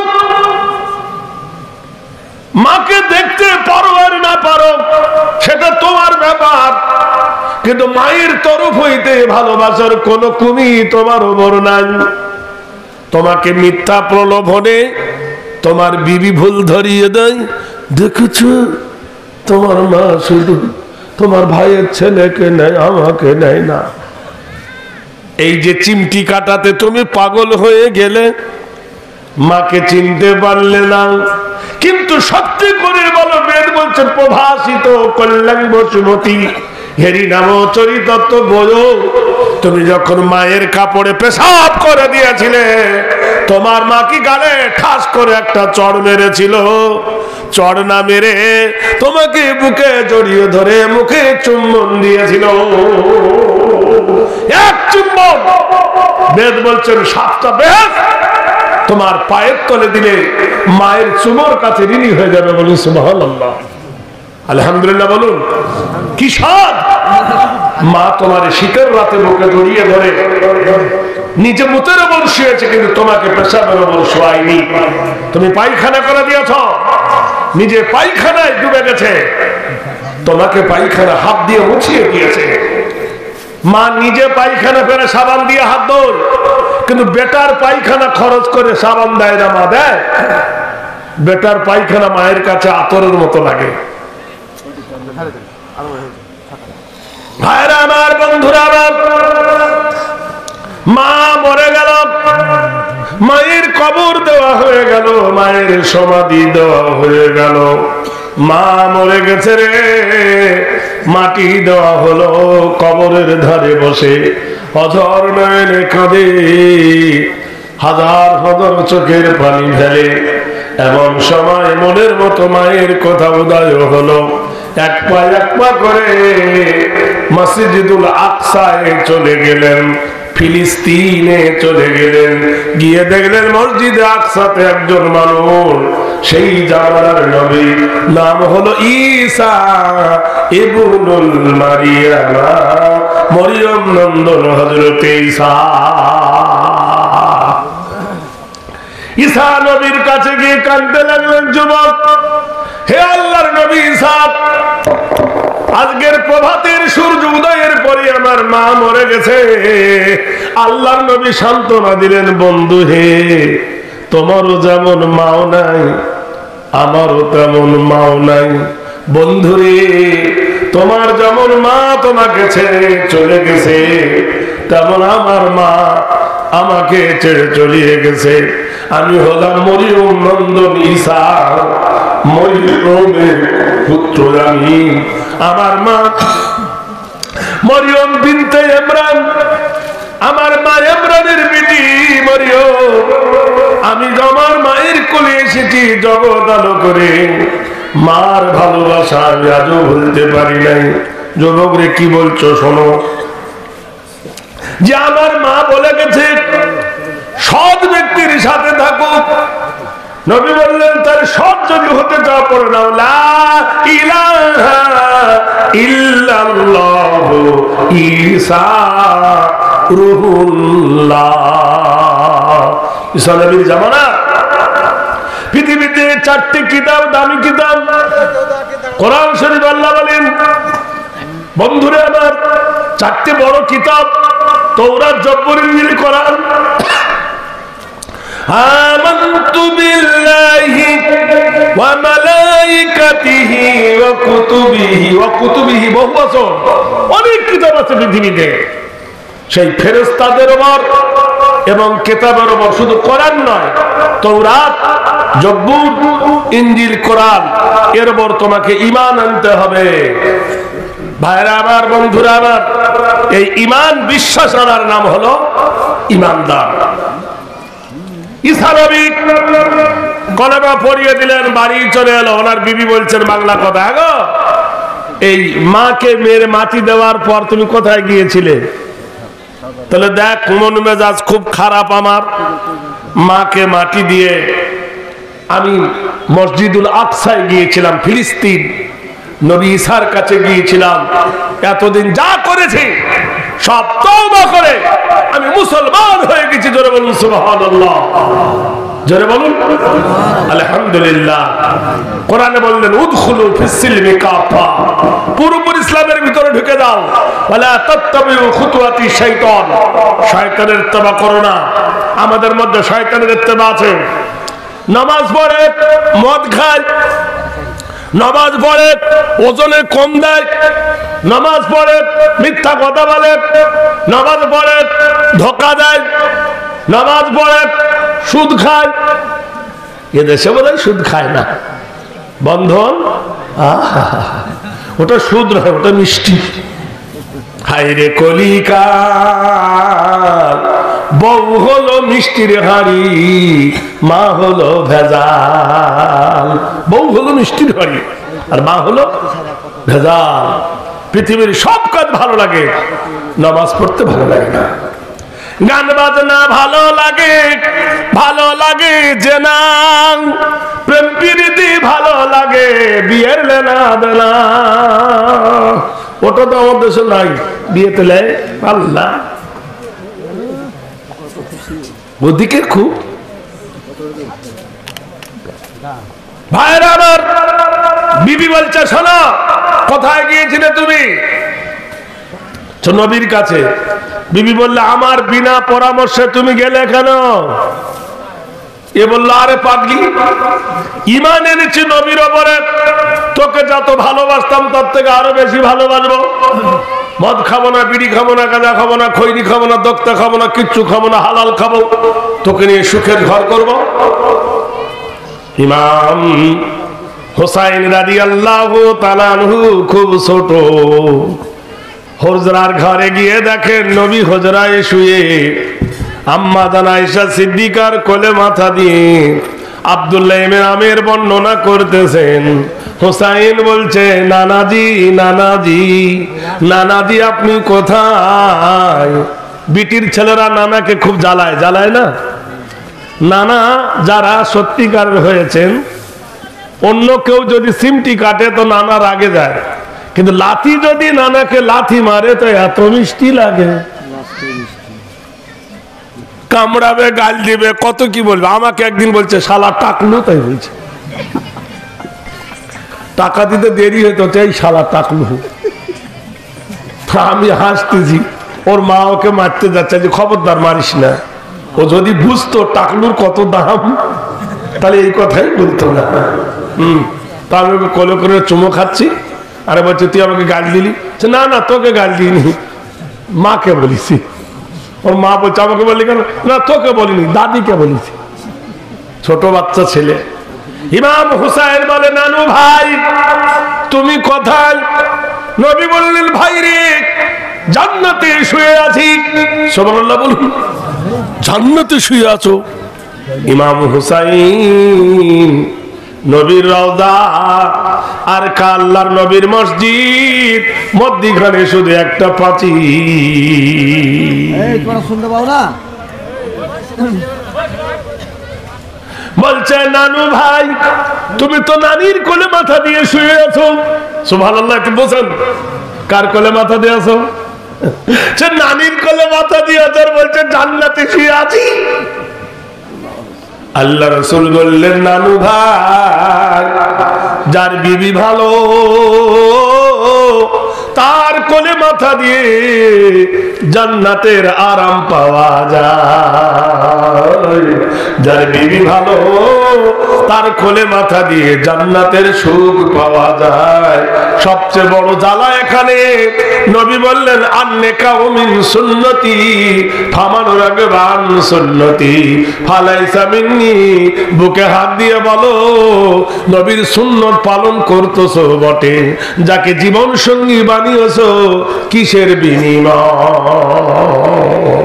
মাকে দেখতে পারো আর না পারো সেটা তোমার ব্যাপার, কিন্তু মায়ের তরফ হইতে ভালোবাসার কোন কমি তোমার ওপর নাই। তোমাকে মিথ্যা প্রলোভনে তোমার বিবি ভুল ধরিয়ে দেয়, দেখেছ তোমার মা শুধু তোমার ভাইয়ের ছেলেকে নেয় আমাকে নেয় না। এই যে চিমটি কাটাতে তুমি পাগল হয়ে গেলে, মাকে চিনতে পারলে না। কিন্তু সত্যি করে বলো, বেদ বলছে প্রভাসিত কল্যাণ বসুমতী হেরি নাম চরিতত্ব বলো। তুমি যখন মায়ের কাপড়ে পেশাব করে দিয়েছিলে, তোমার মা কি গালে ঠাস করে একটা চড় মেরেছিল? চড় না মেরে তোমাকে বুকে জড়িয়ে ধরে মুখে চুম্বন দিয়েছিল, এক চুম্বন। বেদ বলছেন সাতটা বেদ তোমার পায়ের তলে দিলে মায়ের চুমোর কাছে ঋণী হয়ে যাবে। বলুন সুবহানাল্লাহ, আলহামদুলিল্লাহ বলুন। কি স্বাদ! মা তোমার শীতের রাতে বুকে জড়িয়ে ধরে নিজে মুতের ওপর শুয়েছে, কিন্তু তোমাকে পেশাবের ওপর শোয়ায়নি। তুমি পায়খানা করে দিয়েছ, নিজে পায়খানায় ডুবে গেছে, তোমাকে পায়খানা হাত দিয়ে মুছিয়ে দিয়েছে। মা নিজে পায়খানা ফেরে সাবান দিয়ে হাত ধোয়, কিন্তু বেটার পায়খানা খরচ করে সাবান দেয় না। মা দেয়? বেটার পায়খানা মায়ের কাছে আতরের মতো লাগে। ভাইরা আমার, বন্ধুরা আমার, মা মরে গেল, মায়ের কবর দেওয়া হয়ে গেল, মায়ের সমাধি দেওয়া হয়ে গেল। মা মরে গেছে রে, মাটি দেওয়া হলো, কবরের ধারে বসে অঝর নয়নে কাঁদে, হাজার হাজার চোখের পানি ফেলে। এমন সময় মনের মতো মায়ের কথা উদয় হলো। এক পা এক পা করে মসজিদুল আকসায় চলে গেলেন। ফিলিস্তিনে চলে গেলেন, গিয়ে দেখলেন মসজিদে আকসাতে একজন মানুষ, সেই জামানার নবী, নাম হলো ঈসা ইবনুল মারিয়াম, মরিয়ম নন্দন হযরত ঈসা। ঈসা নবীর কাছে গিয়ে কাঁদতে লাগলেন, যুবক, হে আল্লাহর নবী ঈসা, আজকের প্রভাতের সূর্য উদয়ের পরে আমার মা মরে গেছে। আল্লাহর নবী সান্ত্বনা দিলেন, বন্ধু হে, তোমারও যেমন মাও নাই, আমারও তেমন মাও নাই। বন্ধুরে, তোমার যেমন মা তোমাকে ছেড়ে চলে গেছে, তেমন আমার মা আমাকে ছেড়ে চলিয়ে গেছে। আমি হলাম মরিয়ম নন্দন ঈসা, মরিয়মের পুত্র আমি। আমার মা মরিয়ম বিনতে ইমরান, আমার মা ইমরানের বিটি মরিয়ম। আমি আমার মায়ের কোলে এসেছি জগৎ আলো করে, মার ভালোবাসা আমি আজও ভুলতে পারি নাই। যুবক রে, কি বলছো শোনো, যে আমার মা বলে গেছে সৎ ব্যক্তির সাথে থাকো। নবী বললেন, তার সৎ যদি হতে চাও পড়ে নাও লা ইলাহা ইল্লাল্লাহু ঈসা রুহুল্লাহ। ঈসা নবীর জামানা। পৃথিবীতে চারটি কিতাব, দামি কিতাব, কোরআন শরীফ। আল্লাহ বলেন, বন্ধুরে আমার, চারটি বড় কিতাব, তাওরাত, জবুর, ইনজিল, কোরআন। আমানতু বিল্লাহি ওয়া মালাইকাতিহি ওয়া কুতুবিহি ওয়া কুতুবিহি, বহু বছর অনেক কিতাব আছে পৃথিবীতে। সেই ফেরেশতাদের উপর এবং কিতাবের উপর শুধু কোরআন নয়, তাওরাত, জবুর, ইনজিল, কোরআন, এর উপর তোমাকে ঈমান আনতে হবে। ভাইরা আমার, বন্ধুরা আমার, এই ঈমান বিশ্বাস আনার নাম হলো ঈমানদার। ঈসা নবী কলেমা পড়িয়ে দিলেন, বাড়ি চলে এলো। ওনার বিবি বলছেন বাংলা কথা, গো এই মাকে মেরে মাটি দেওয়ার পর তুমি কোথায় গিয়েছিলে? তাহলে দেখ, মন মেজাজ খুব খারাপ আমার। মাকে মাটি দিয়ে আমি মসজিদুল আকসায় গিয়েছিলাম, ফিলিস্তিন, নবী ঈসার কাছে গিয়েছিলাম। এতদিন যা করেছি সব তওবা করে আমি মুসলমান হয়ে গেছি। জোরে বলুন সুবহানাল্লাহ, জোরে বলুন আলহামদুলিল্লাহ। কোরআনে বললেন, উদখুলু ফিস সিলমি কাফা, পুরোপুরি ইসলামের ভিতরে ঢুকে যাও। ওয়ালা তাত্তাবিউ খুতুওয়াতি শাইতান, শয়তানের ইত্তেবা করো না। আমাদের মধ্যে শয়তানের ইত্তেবা আছে। নামাজ পড়ে মদ খায়, নামাজ পড়ে ওজনে কম দেয়, নামাজ পড়ে মিথ্যা কথা বলে, নামাজ পড়ে ধোঁকা দেয়, নামাজ পড়ে সুদ খায়। এদেশে বোধহয় সুদ খায় না, বন্ধন, ওটা সুদ নয়, ওটা মিষ্টি। হায়রে কলিকাল, বউ হলো মিষ্টির হাড়ি, মা হলো ভেজাল। বউ হলো মিষ্টির হাড়ি আর মা হলো ভেজাল। পৃথিবীর সব কাজ ভালো লাগে, নামাজ পড়তে ভালো লাগে না। গান বাজনা ভালো লাগে, ভালো লাগে যে না, প্রেম প্রীতি ভালো লাগে, বিয়ের লেনা দেনা, ওটা তো আমার দেশে নাই। বিয়েতে লে আল্লাহ, ওদিকে খুব। ভাইরা আমার, বিবি বলছে, শোনো, কোথায় গিয়েছিলে তুমি? নবীর কাছে। বিবি বললে, আমার বিনা পরামর্শে তুমি গেলে কেন? এ বললো, আরে পাগলি, ঈমান এনেছি নবীর ওপরে, তোকে যত ভালোবাসতাম তার থেকে আরো বেশি ভালোবাসবো। মদ খাবো না, বিড়ি খাবো না, গাঁজা খাবো না, খৈনি খাবো না, দক্তা খাবো না, কিচ্ছু খাবো না, হালাল খাবো, তোকে নিয়ে সুখের ঘর করবো। ইমাম হোসাইন রাদিয়াল্লাহু তাআলা আনহু খুব ছোট, হুজরার ঘরে গিয়ে দেখেন নবী হুজরায় শুয়ে, আম্মা জান আয়েশা সিদ্দিকার কোলে মাথা দিয়ে আব্দুল্লাহ ইবনে আমের বর্ণনা করতেছেন। হোসাইন বলছে, নানাজি, নানাজি, নানাজি আপনি কোথায়? বিটির ছেলেরা নানাকে খুব জ্বালায়, জ্বালায় না? নানা যারা সত্যিকারের হয়েছেন, অন্য কেউ যদি সিমটি কাটে তো নানা রাগে যায়, কিন্তু লাথি যদি নানাকে লাথি মারে তো এত মিষ্টি লাগে, কামড়াবে, গাল দিবে, কত কি বলবে। আমাকে একদিন বলছে শালা টাকলু, তাই বলছে টাকা দিতে দেরি হতো, এই শালা টাকলু। আমি হাসতেছি, ওর মা ওকে মারতে যাচ্ছে যে খবরদার মারিস না। ও যদি বুঝতো টাকলুর কত দাম তাহলে এই কথাই বলতো না। হম তা আমি ওকে কোলে করে চুমো খাচ্ছি, আরে বলছে তুই আমাকে গাল দিলি? না না তোকে গাল দিইনি, মাকে বলিছি। ওর মা বলছে আমাকে বললি কেন? না তোকে বলিনি, দাদিকে বলেছি। ছোট বাচ্চা ছেলে। ইমাম হুসাইন বলে নানু ভাই তুমি কোথায়? নবী বললেন ভাই রে জান্নাতে শুয়ে আছি। সুবহানাল্লাহ বলুন, জান্নাতে শুয়ে আছো? ইমাম হুসাইন নবীর রওজা আর আল্লাহর নবীর মসজিদ, মধ্যখানে শুধু একটা প্রাচীর। শুনতে পাও না? বলছে নানু ভাই তুমি তো নানির কোলে মাথা দিয়ে শুয়ে আছো। সুবহানাল্লাহ, একটু বোঝেন কার কোলে মাথা দিয়ে আছো? সে নানির কোলে মাথা দিয়ে আছো, বলছে জান্নাতে শুয়ে আছি। আল্লাহ রাসূল বললেন নানু ভাই যার বিবি ভালো তার কোলে মাথা দিয়ে জান্নাতের আরাম পাওয়া যায়। যার বিবি ভালো তার কোলে মাথা দিয়ে জান্নাতের সুখ পাওয়া যায়। সবচেয়ে বড় জ্বালা এখানে নবী বললেন আন্নেকাউ মিন সুন্নতি ফামানুর রাগবান সুন্নতি ফালাইসা মিন্নি। বুকে হাত দিয়ে বলো নবীর সুন্নত পালন করতেছো বটে, যাকে জীবন সঙ্গী বানিয়েছো কিসের বিনিময়?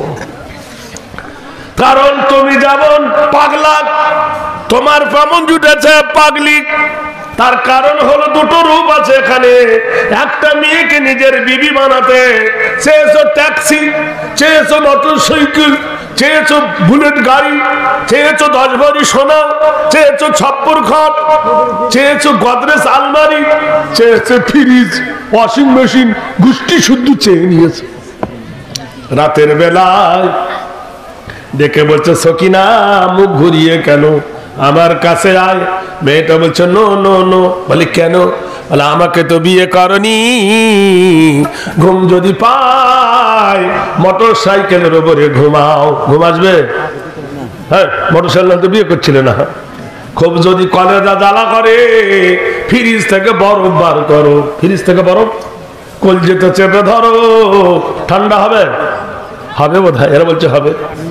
কারণ তুমি যেমন পাগলা, তোমার কেমন জুটেছে পাগলি, তার কারণ হলো দুটো রূপ আছে এখানে। একটা মেয়েকে নিজের বিবি বানাতে চেয়েছো ট্যাক্সি, চেয়েছো মোটর সাইকেল, চেয়েছো বুলেট গাড়ি, চেয়েছো দশ ভরি সোনা, চেয়েছো ছাপ্পর খাট, চেয়েছো গদরেজ আলমারি, চেয়েছো ফ্রিজ, ওয়াশিং মেশিন, গুষ্টি শুদ্ধ চেয়ে নিয়েছে। রাতের বেলায় ডেকে বলছে সকিনা মুখ ঘুরিয়ে কেন আমার কাছে আয়। মেয়েটা বলছে নো নো নো। বলে কেন? বলে আমাকে তো বিয়ে করনি, ঘুম যদি পায় মোটর সাইকেলের উপরে ঘুমাও। ঘুম আসবে? হ্যাঁ, মোটর সাইকেল তো বিয়ে করছিলে না। খুব যদি কলেজা জ্বালা করে ফ্রিজ থেকে বরফ বার করো, ফ্রিজ থেকে বরফ কলজেতে চেপে ধরো, ঠান্ডা হবে? হবে বোধ হয়, এরা বলছে হবে।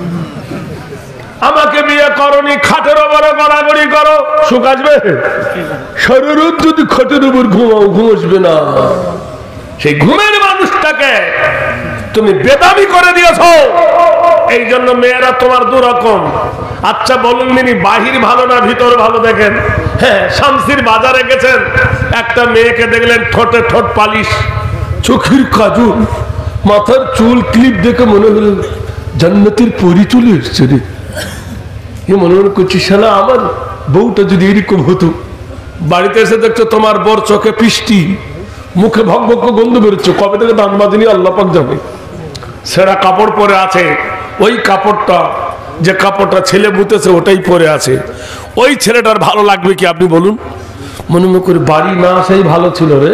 আমাকে বিয়ে করনি, খাটের উপরে গড়াগড়ি করো, সুখ আসবে? শরীর যদি খাটের উপর ঘুমাও ঘুম আসবে না। সেই ঘুমের মানুষটাকে তুমি বেদামি করে দিয়েছো। এই জন্য মেয়েরা তোমার দুরকম। আচ্ছা বলুন দিনি বাহির ভালো না ভিতর ভালো? দেখেন, হ্যাঁ শামসির বাজারে গেছেন, একটা মেয়েকে দেখলেন ঠোঁটে ঠোঁট পালিশ, চোখের কাজল, মাথার চুল ক্লিপ দেখে মনে হলো জান্নাতের পরি চলে এসছে রে। এ মনে মনে করছি শালা আমার বউটা যদি এরকম হতো। বাড়িতে এসে দেখছো তোমার বর চোখে পিষ্টি, মুখে ভক ভক গন্ধ বেরোচ্ছে, কবে থেকে দান বাঁধেনি আল্লাহ পাক জানে। সেরা কাপড় পরে আছে, ওই কাপড়টা যে কাপড়টা ছেলে মুতেছে ওটাই পরে আছে। ওই ছেলেটার ভালো লাগবে কি আপনি বলুন? মনে মনে করে বাড়ি না সেই ভালো ছিল রে।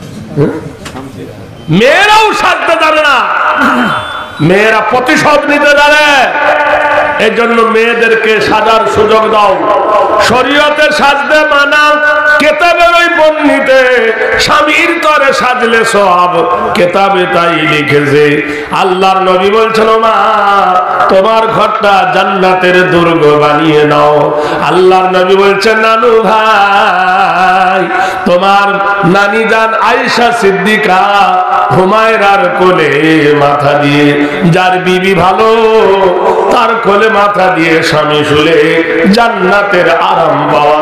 মেয়েরাও সাজতে জানে না, মেয়েরা প্রতিশোধ নিতে জানে। এই জন্য মেয়েদেরকে সাজার সুযোগ দাও। শরীয়তে সাজতে মানা, কেতাবের ওই বর্ণিতে স্বামীর তরে সাজলে সব, কেতাবে তাই লিখেছে। আল্লাহর নবী বলছেন মা তোমার ঘরটা জান্নাতের দুর্গ বানিয়ে নাও। আল্লাহর নবী বলছেন নানু ভাই তোমার নানি জান আয়েশা সিদ্দিকা হুমায়রার কোলে মাথা দিয়ে, যার বিবি ভালো তার কোলে মাথা দিয়ে স্বামী শুলে জান্নাতের আরাম পাওয়া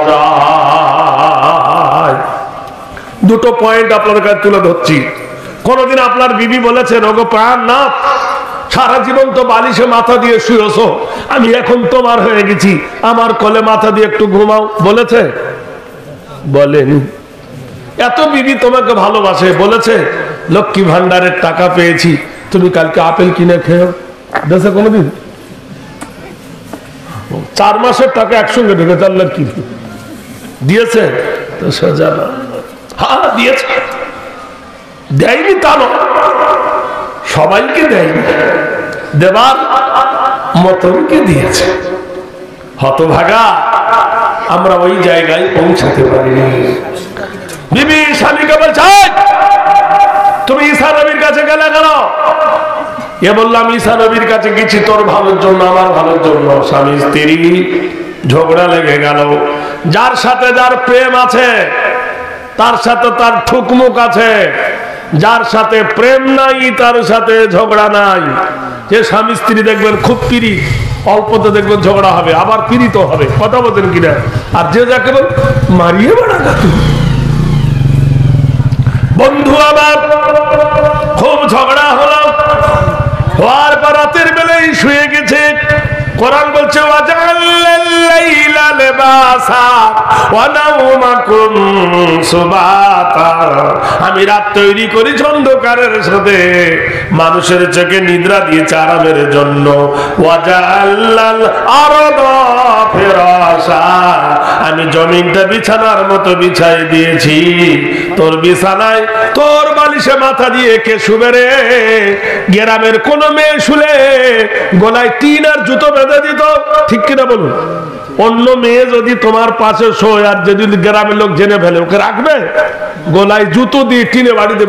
যায়। দুটো পয়েন্ট আপনার কাছে তুলে ধরছি। কোনদিন আপনার বিবি বলেছেন ওগো প্রাণ না সারা জীবন তো বালিশে মাথা দিয়ে শুয়েছ, আমি এখন তোমার হয়ে গেছি, আমার কোলে মাথা দিয়ে একটু ঘুমাও, বলেছে? বলেনি। এত বিবি তোমাকে ভালোবাসে, বলেছে লক্ষ্মী ভান্ডারের টাকা পেয়েছি, তুমি কালকে আপেল কিনে খেও, দেশে কোনোদিন? চার মাসের টাকা একসঙ্গে ঢুকে চাল্লার কি দিয়েছে? তো সোজা না, হ্যাঁ দিয়েছে, দেয়নি তা নয়, সবাইকে দেয়নি, দেবার মতনকে দিয়েছে। হতভাগা আমরা ওই জায়গায় পৌঁছাতে পারিনি। বিবি স্বামীকে বলছে তুমি ঈসা নবীর কাছে গেলে কেন? এ বললাম ঈসা নবীর কাছে গেছি তোর ভালোর জন্য, আমার ভালোর জন্য। স্বামী স্ত্রী ঝগড়া লেগে গেল। যার সাথে যার প্রেম আছে তার সাথে তার ঠুকমুক আছে, যার সাথে প্রেম নাই তার সাথে ঝগড়া নাই। যে স্বামী স্ত্রী দেখবেন খুব পিড়ি, অল্পতে দেখবেন ঝগড়া হবে, আবার পীড়িত হবে, কথা বলতেন কিনা? আর যে যাকে মারিয়ে বেড়া বন্ধু আমার খুব ঝগড়া হলো, হওয়ার পর রাতের বেলায় শুয়ে গেছে। কোরআন বলছে আমি রাত তৈরি করেছি অন্ধকারের সাথে, মানুষের চোখে নিদ্রা দিয়েছে আরামের জন্য। আমি জমিনটা বিছানার মতো বিছাই দিয়েছি, তোর বিছানায় তোর বালিশে মাথা দিয়ে কে শুবে রে? গ্রামের কোন মেয়ে শুলে গলায় টিন আর জুতো বেঁধে দিত, ঠিক কিনা বলুন? অন্য মেয়ে যদি তোমার পাশে শোয় আর যদি গ্রামের লোক জেনে ফেলে, ওকে রাখবে? গলায় জুতো দিয়ে টিনে বাড়ি দেবে।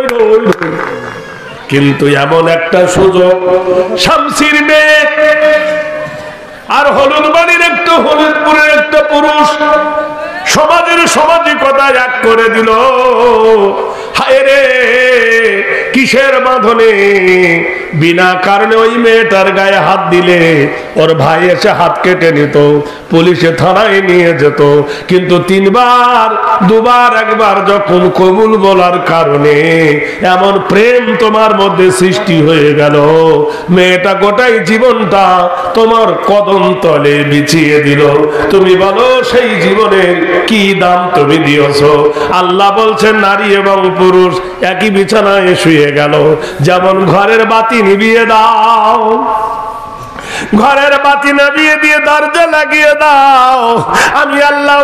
কিন্তু এমন একটা সুযোগ, শামসির মেয়ে আর হলুদ বাড়ির একটা হলুদপুরের একটা পুরুষ সমাজের সামাজিকতা এক করে দিল। হায় রে, কিসের বাঁধনে? বিনা কারণে ওই মেয়েটার গায়ে হাত দিলে ওর ভাই এসে হাত কেটে নিত, পুলিশে থানায় নিয়ে যেত। কিন্তু তিনবার দুবার একবার যখন কবুল বলার কারণে এমন প্রেম তোমার মধ্যে সৃষ্টি হয়ে গেল, মেয়েটা গোটাই জীবনটা তোমার কদম তলে বিছিয়ে দিল। তুমি বলো সেই জীবনের কি দাম তুমি দিয়েছো? আল্লাহ বলছেন নারী এবং পুরুষ একই বিছানায় শুয়ে গেল, যেমন ঘরের বাতি নিভিয়ে দাও, ঘরের বাতি নামিয়ে দিয়ে দরজা লাগিয়ে দাও। আমি আল্লাহ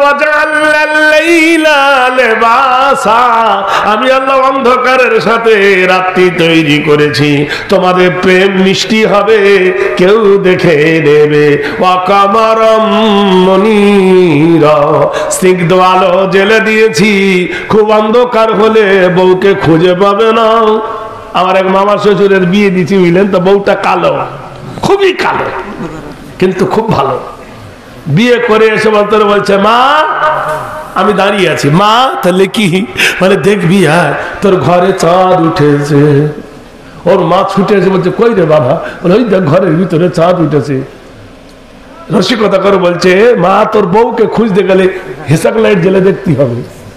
আমি আল্লাহ অন্ধকারের সাথে রাত্রি তৈরি করেছি, তোমাদের প্রেম মিষ্টি হবে, কেউ দেখে নেবে। স্নিগ্ধ আলো জেলে দিয়েছি, খুব অন্ধকার হলে বউকে খুঁজে পাবে না। আমার এক মামা শ্বশুরের বিয়ে দিচ্ছি বুঝলেন তো, বউটা কালো, খুবই কালো, কিন্তু খুব ভালো। বিয়ে করে এসে বলতে বলছে মা আমি দাঁড়িয়ে আছি। মা তাহলে কি? মানে দেখবি আর তোর ঘরে চাঁদ উঠেছে। ওর মা ছুটে এসে বলছে কই রে বাবা? বলে ওই দেখ ঘরের ভিতরে চাঁদ উঠেছে। রসিকতা করে বলছে মা তোর বউকে খুঁজতে গেলে হেসাক লাইট জ্বেলে দেখতে হবে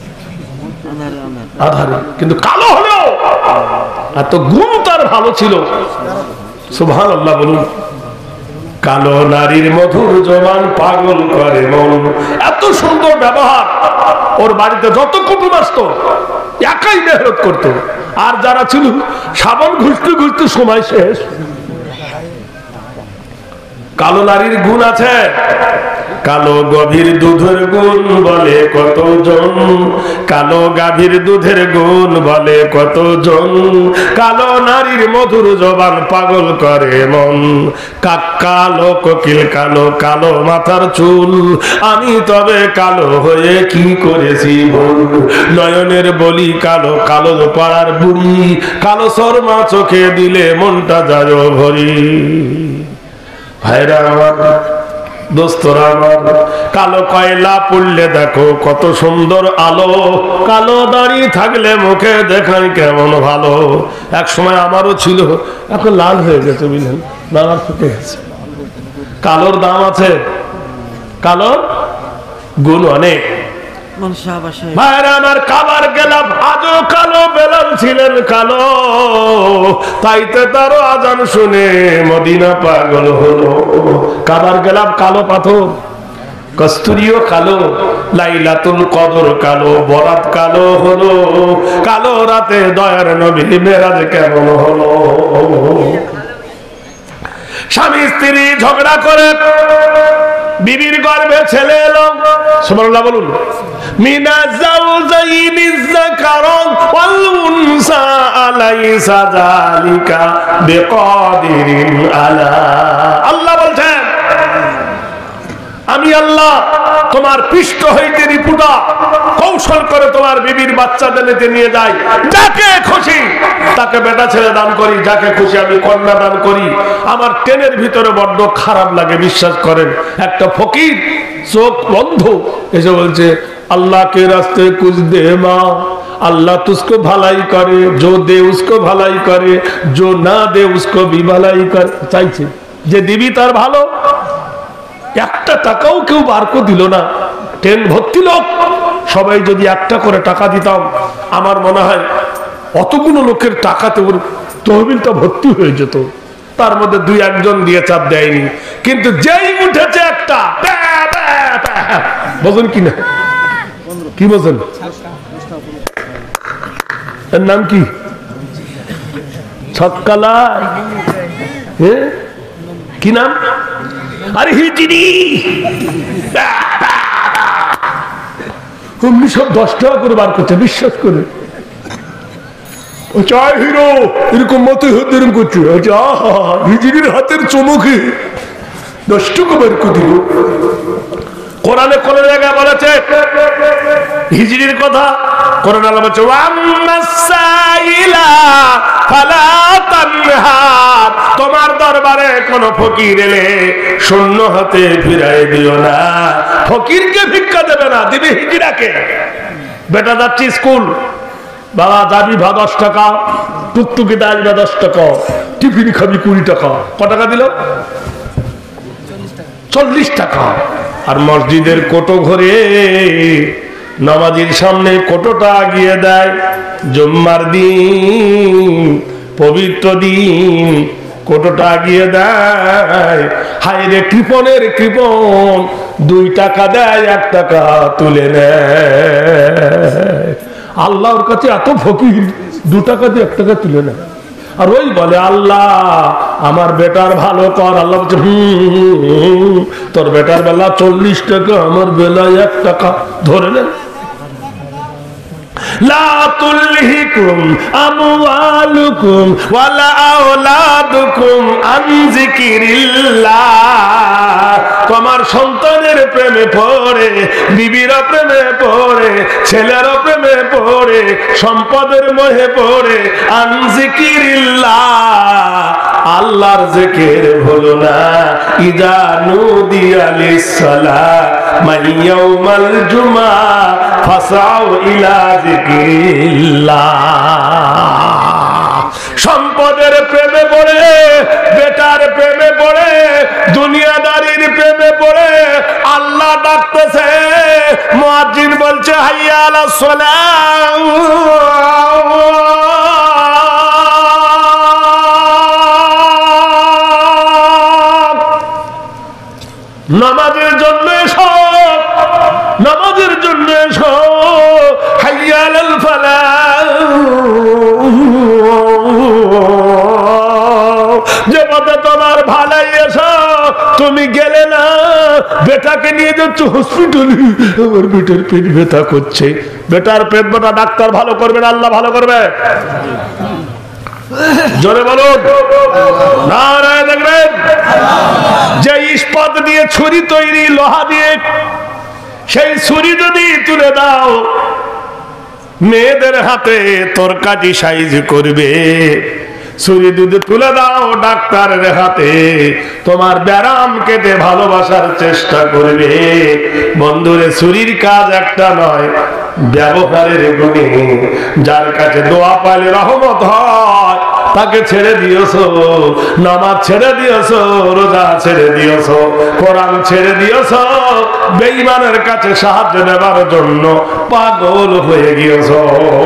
আধারে, কিন্তু কালো হলো। আর তো গুণ তার ভালো ছিল, সুবহানাল্লাহ বলুন। কালো নারীর মধুর জবান পাগল করে মন। এত সুন্দর ব্যবহার। ওর বাড়িতে যত কুটুম আসতো একাই মেহনত করতো, আর যারা ছিল সাবান ঘুষতে ঘুষতে সময় শেষ। কালো নারীর গুণ আছে। কালো গভীর দুধের গুণ বলে কতজন, কালো গাভীর দুধের গুণ বলে কতজন। কালো নারীর মধুর জবান পাগল করে মন। কালো কোকিল কালো, কালো মাথার চুল, আমি তবে কালো হয়ে কি করেছি ভুল। নয়নের বলি কালো, কালো পাড়ার বুড়ি, কালো শর্মা চোখে দিলে মনটা যায় ভরি। ভাইরা আমার, দোস্তরা আমার, কালো কয়লা পড়লে দেখো কত সুন্দর আলো, কালো দাড়ি থাকলে মুখে দেখাই কেমন ভালো। এক সময় আমারও ছিল, এখন লাল হয়ে গেছে বুঝলেন, নানার ফুটে গেছে। কালোর দাম আছে, কালোর গুণ অনেক। ভাইরা আমার, কাবার গেলাম আজও কালো, বেলাল ছিলেন কালো, তাইতে তারও আজান শুনে মদিনা পাগল হলো। কাবার গেলাম কালো পাথর, কস্তুরীও কালো, লাইলাতুল কদর কালো, বরাত কালো হলো, কালো রাতে দয়ার নবী মেরাজ কেমন হলো। স্বামী স্ত্রী ঝগড়া করে বিবির গর্ভে ছেলে এলো, সুবহানাল্লাহ বলুন। মিনা যাওজাইনি যাকারুন ওয়াল উনসা আলাইসা যালিকা বিকাদিরিন আলা। আল্লাহ বলছেন, আমি আল্লাহ তোমার পৃষ্ঠ হইতে রিপুটা কৌশল করে তোমার বিবির বাচ্চা দিতে নিয়ে যাই, যাকে খুশি তাকে বেটা ছেলে দান করি, যাকে খুশি আমি কন্যা দান করি। আমার টেনের ভিতরে বড্ড খারাপ লাগে, বিশ্বাস করেন। একটা ফকির চোখ বন্ধ এসে বলছে, अल्लाह के रास्ते कुछ दे माँ, अल्लाह तुझको भलाई करे, जो दे उसको भलाई करे, जो ना दे उसको भी भलाई करे। চাইছে যে দিবি তার ভালো, একটা টাকাও কেউ বার করে দিল না। ট্রেন ভর্তি লোক, সবাই যদি একটা করে টাকা দিতাম, আমার মনে হয় অতগুলো লোকের টাকাতে ওর তহবিলটা ভর্তি হয়ে যেত। তার মধ্যে দুই একজন দিয়ে চাপ দেয়নি, কিন্তু যেই উঠেছে একটা, বোঝেন কি না, কি বোঝেন, এর নাম কি, ছক্কালা, কি নাম, আরে হিজিরি, অমনি সব দশ টাকা করে বার করছে, বিশ্বাস করে। চায় হিরো এরকম মতো হতে এরকম করছে, হিজিরির হাতের চমকে দশ টাকা বার করে দিল। কোরআনে কোন জায়গায় বলেছে হিজরির কথা? কোরআন আল্লাহ বলছে, ওয়াম্মাসাইলা ফালা তানহার, তোমার দরবারে কোন ফকির এলে শূন্য হাতে ফিরাই দিও না। ফকিরকে ভিক্ষা দেবে না, দিবে হিজড়াকে। বেটা যাচ্ছি স্কুল, বাবা যাবি ভা দশ টাকা, টুকটুকিতে আসবে দশ টাকা, টিফিন খাবি কুড়ি টাকা। ক টাকা দিল? চল্লিশ টাকা। আর মসজিদের কোটো ঘরে নামাজির সামনে কোটোটা আগিয়ে দেয়, জুম্মার দিন, পবিত্র দিন, কোটোটা আগিয়ে দেয়। হায় রে কৃপণের কৃপণ, দুই টাকা দেয়, এক টাকা তুলে নেয়। আল্লাহর কাছে এত ফকির, দু টাকা দিয়ে এক টাকা তুলে নেয়। আর ওই বলে, আল্লাহ আমার বেটার ভালো কর। আল্লাহ বলছে, হম তোর বেটার বেলা চল্লিশ টাকা, আমার বেলায় এক টাকা, ধরে নেন। লা তুলহিকুম আমওয়ালুকুম ওয়ালা আওলাদুকুম আন যিকিরিল্লাহ, তোমার সন্তানের প্রেমে পড়ে, বিবির প্রেমে পড়ে, ছেলের প্রেমে পড়ে, সম্পদের মোহে পড়ে, আন যিকিরিল্লাহ, আল্লাহর জিকির ভুলো না। ইযা নুদিয়া লিস-সালাত মান ইয়াউমাল জুমআ ফাসাউ ইলা যিকিরিল্লাহ। সম্পদের প্রেমে পড়ে, বেটার প্রেমে পড়ে, দুনিয়াদারির প্রেমে পড়ে, আল্লাহ ডাকতেছে, মুয়াজ্জিন বলছে, হাইয়া আলাস সালাহ, নামাজের জন্য এসো, নামাজের জন্য এসো, হাইয়া আলাল ফালাহ, যে পথে তোমার ভালাই এসো। তুমি গেলে না, বেটাকে নিয়ে যাচ্ছ হসপিটালে, আমার বেটার পেট ব্যথা করছে। বেটার পেট ব্যথা ডাক্তার ভালো করবে না, আল্লাহ ভালো করবে? জোরে বলুন নারায়ে দেখবেন। যে ইস্পাত দিয়ে ছুরি তৈরি, লোহা দিয়ে, সেই ছুরি যদি তুলে দাও মেয়েদের হাতে, তরকারি সাইজ করবে। ছুরি যদি তুলে দাও ডাক্তারের হাতে, তোমার ব্যারাম কেটে ভালোবাসার চেষ্টা করবে। বন্ধুরে, ছুরির কাজ একটা নয়, ব্যবহারের গুণে। যার কাছে দোয়া পাইলে রহমত হয়, তাকে ছেড়ে দিয়েছো, নামাজ ছেড়ে দিয়েছো, রোজা ছেড়ে দিয়েছো, কোরআন ছেড়ে দিয়েছো, বেঈমানের কাছে সাহায্য নেবার জন্য পাগল হয়ে গিয়েছো।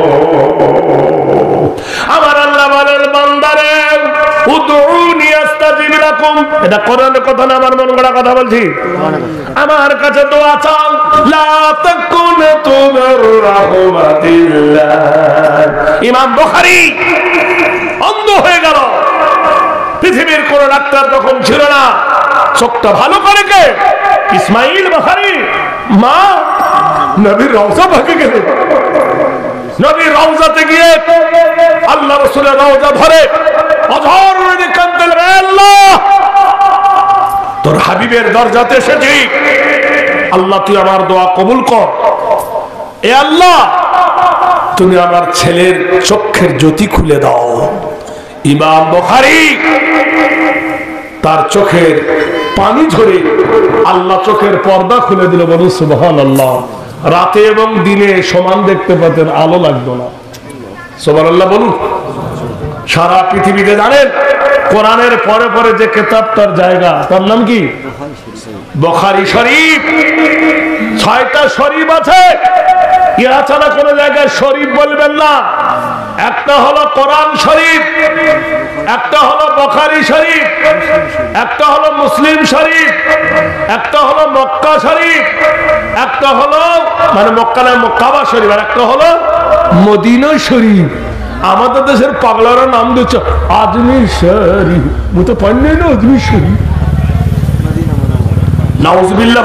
আমার আল্লাহ বলেন বান্দারে উদউনি আস্তাজিব লাকুম, এটা কোরআনের কথা না আমার মন গড়া কথা বলছি। আমার কাছে দোয়া চাও, লা তাকুনতু মির রাহমাতিল্লাহ। ইমাম বুখারী অন্ধ হয়ে গেল, পৃথিবীর কোন ডাক্তার তখন ছিল না, চোখটা ভালো করে কে? ইসমাইল বুখারী মা নবীর রওজা ভাগে গেল, নবীর রওজাতে গিয়ে আল্লাহ রাসূলের রওজা ধরে অঝর নদী কাঁদতেন, রে আল্লাহ তোর হাবিবের দরজাতে এসেছি, আল্লাহ তুই আমার দোয়া কবুল কর, এ আল্লাহ তুমি আমার ছেলের চোখের জ্যোতি খুলে দাও। ইমাম বুখারী তার চোখের পানি ঝরে আল্লাহ চোখের পর্দা খুলে দিল। বলুন সুবহানাল্লাহ। রাতে এবং দিনে সমান দেখতে পেতেন, আলো লাগতো না। সুবহানাল্লাহ বলুন। সারা পৃথিবীতে জানেন কোরআনের পরে পরে যে কিতাবটার জায়গা, তার নাম কি? বুখারী শরীফ। ছয়টা শরীফ আছে, ইহা ছাড়া কোন জায়গায় শরীফ বলবেন না। একটা হলো কোরআন শরীফ, একটা হলো বুখারী শরীফ, একটা হলো মুসলিম শরীফ, একটা হলো মক্কা শরীফ, একটা হলো মানে মক্কা না মক্কাবা শরীফ, আর একটা হলো মদিনা শরীফ। আমাদের দেশের পাগলারা নাম দিচ্ছে আজমির শরীফ, মুতো পান্নে না আজমির শরীফ। নাউজুবিল্লাহ।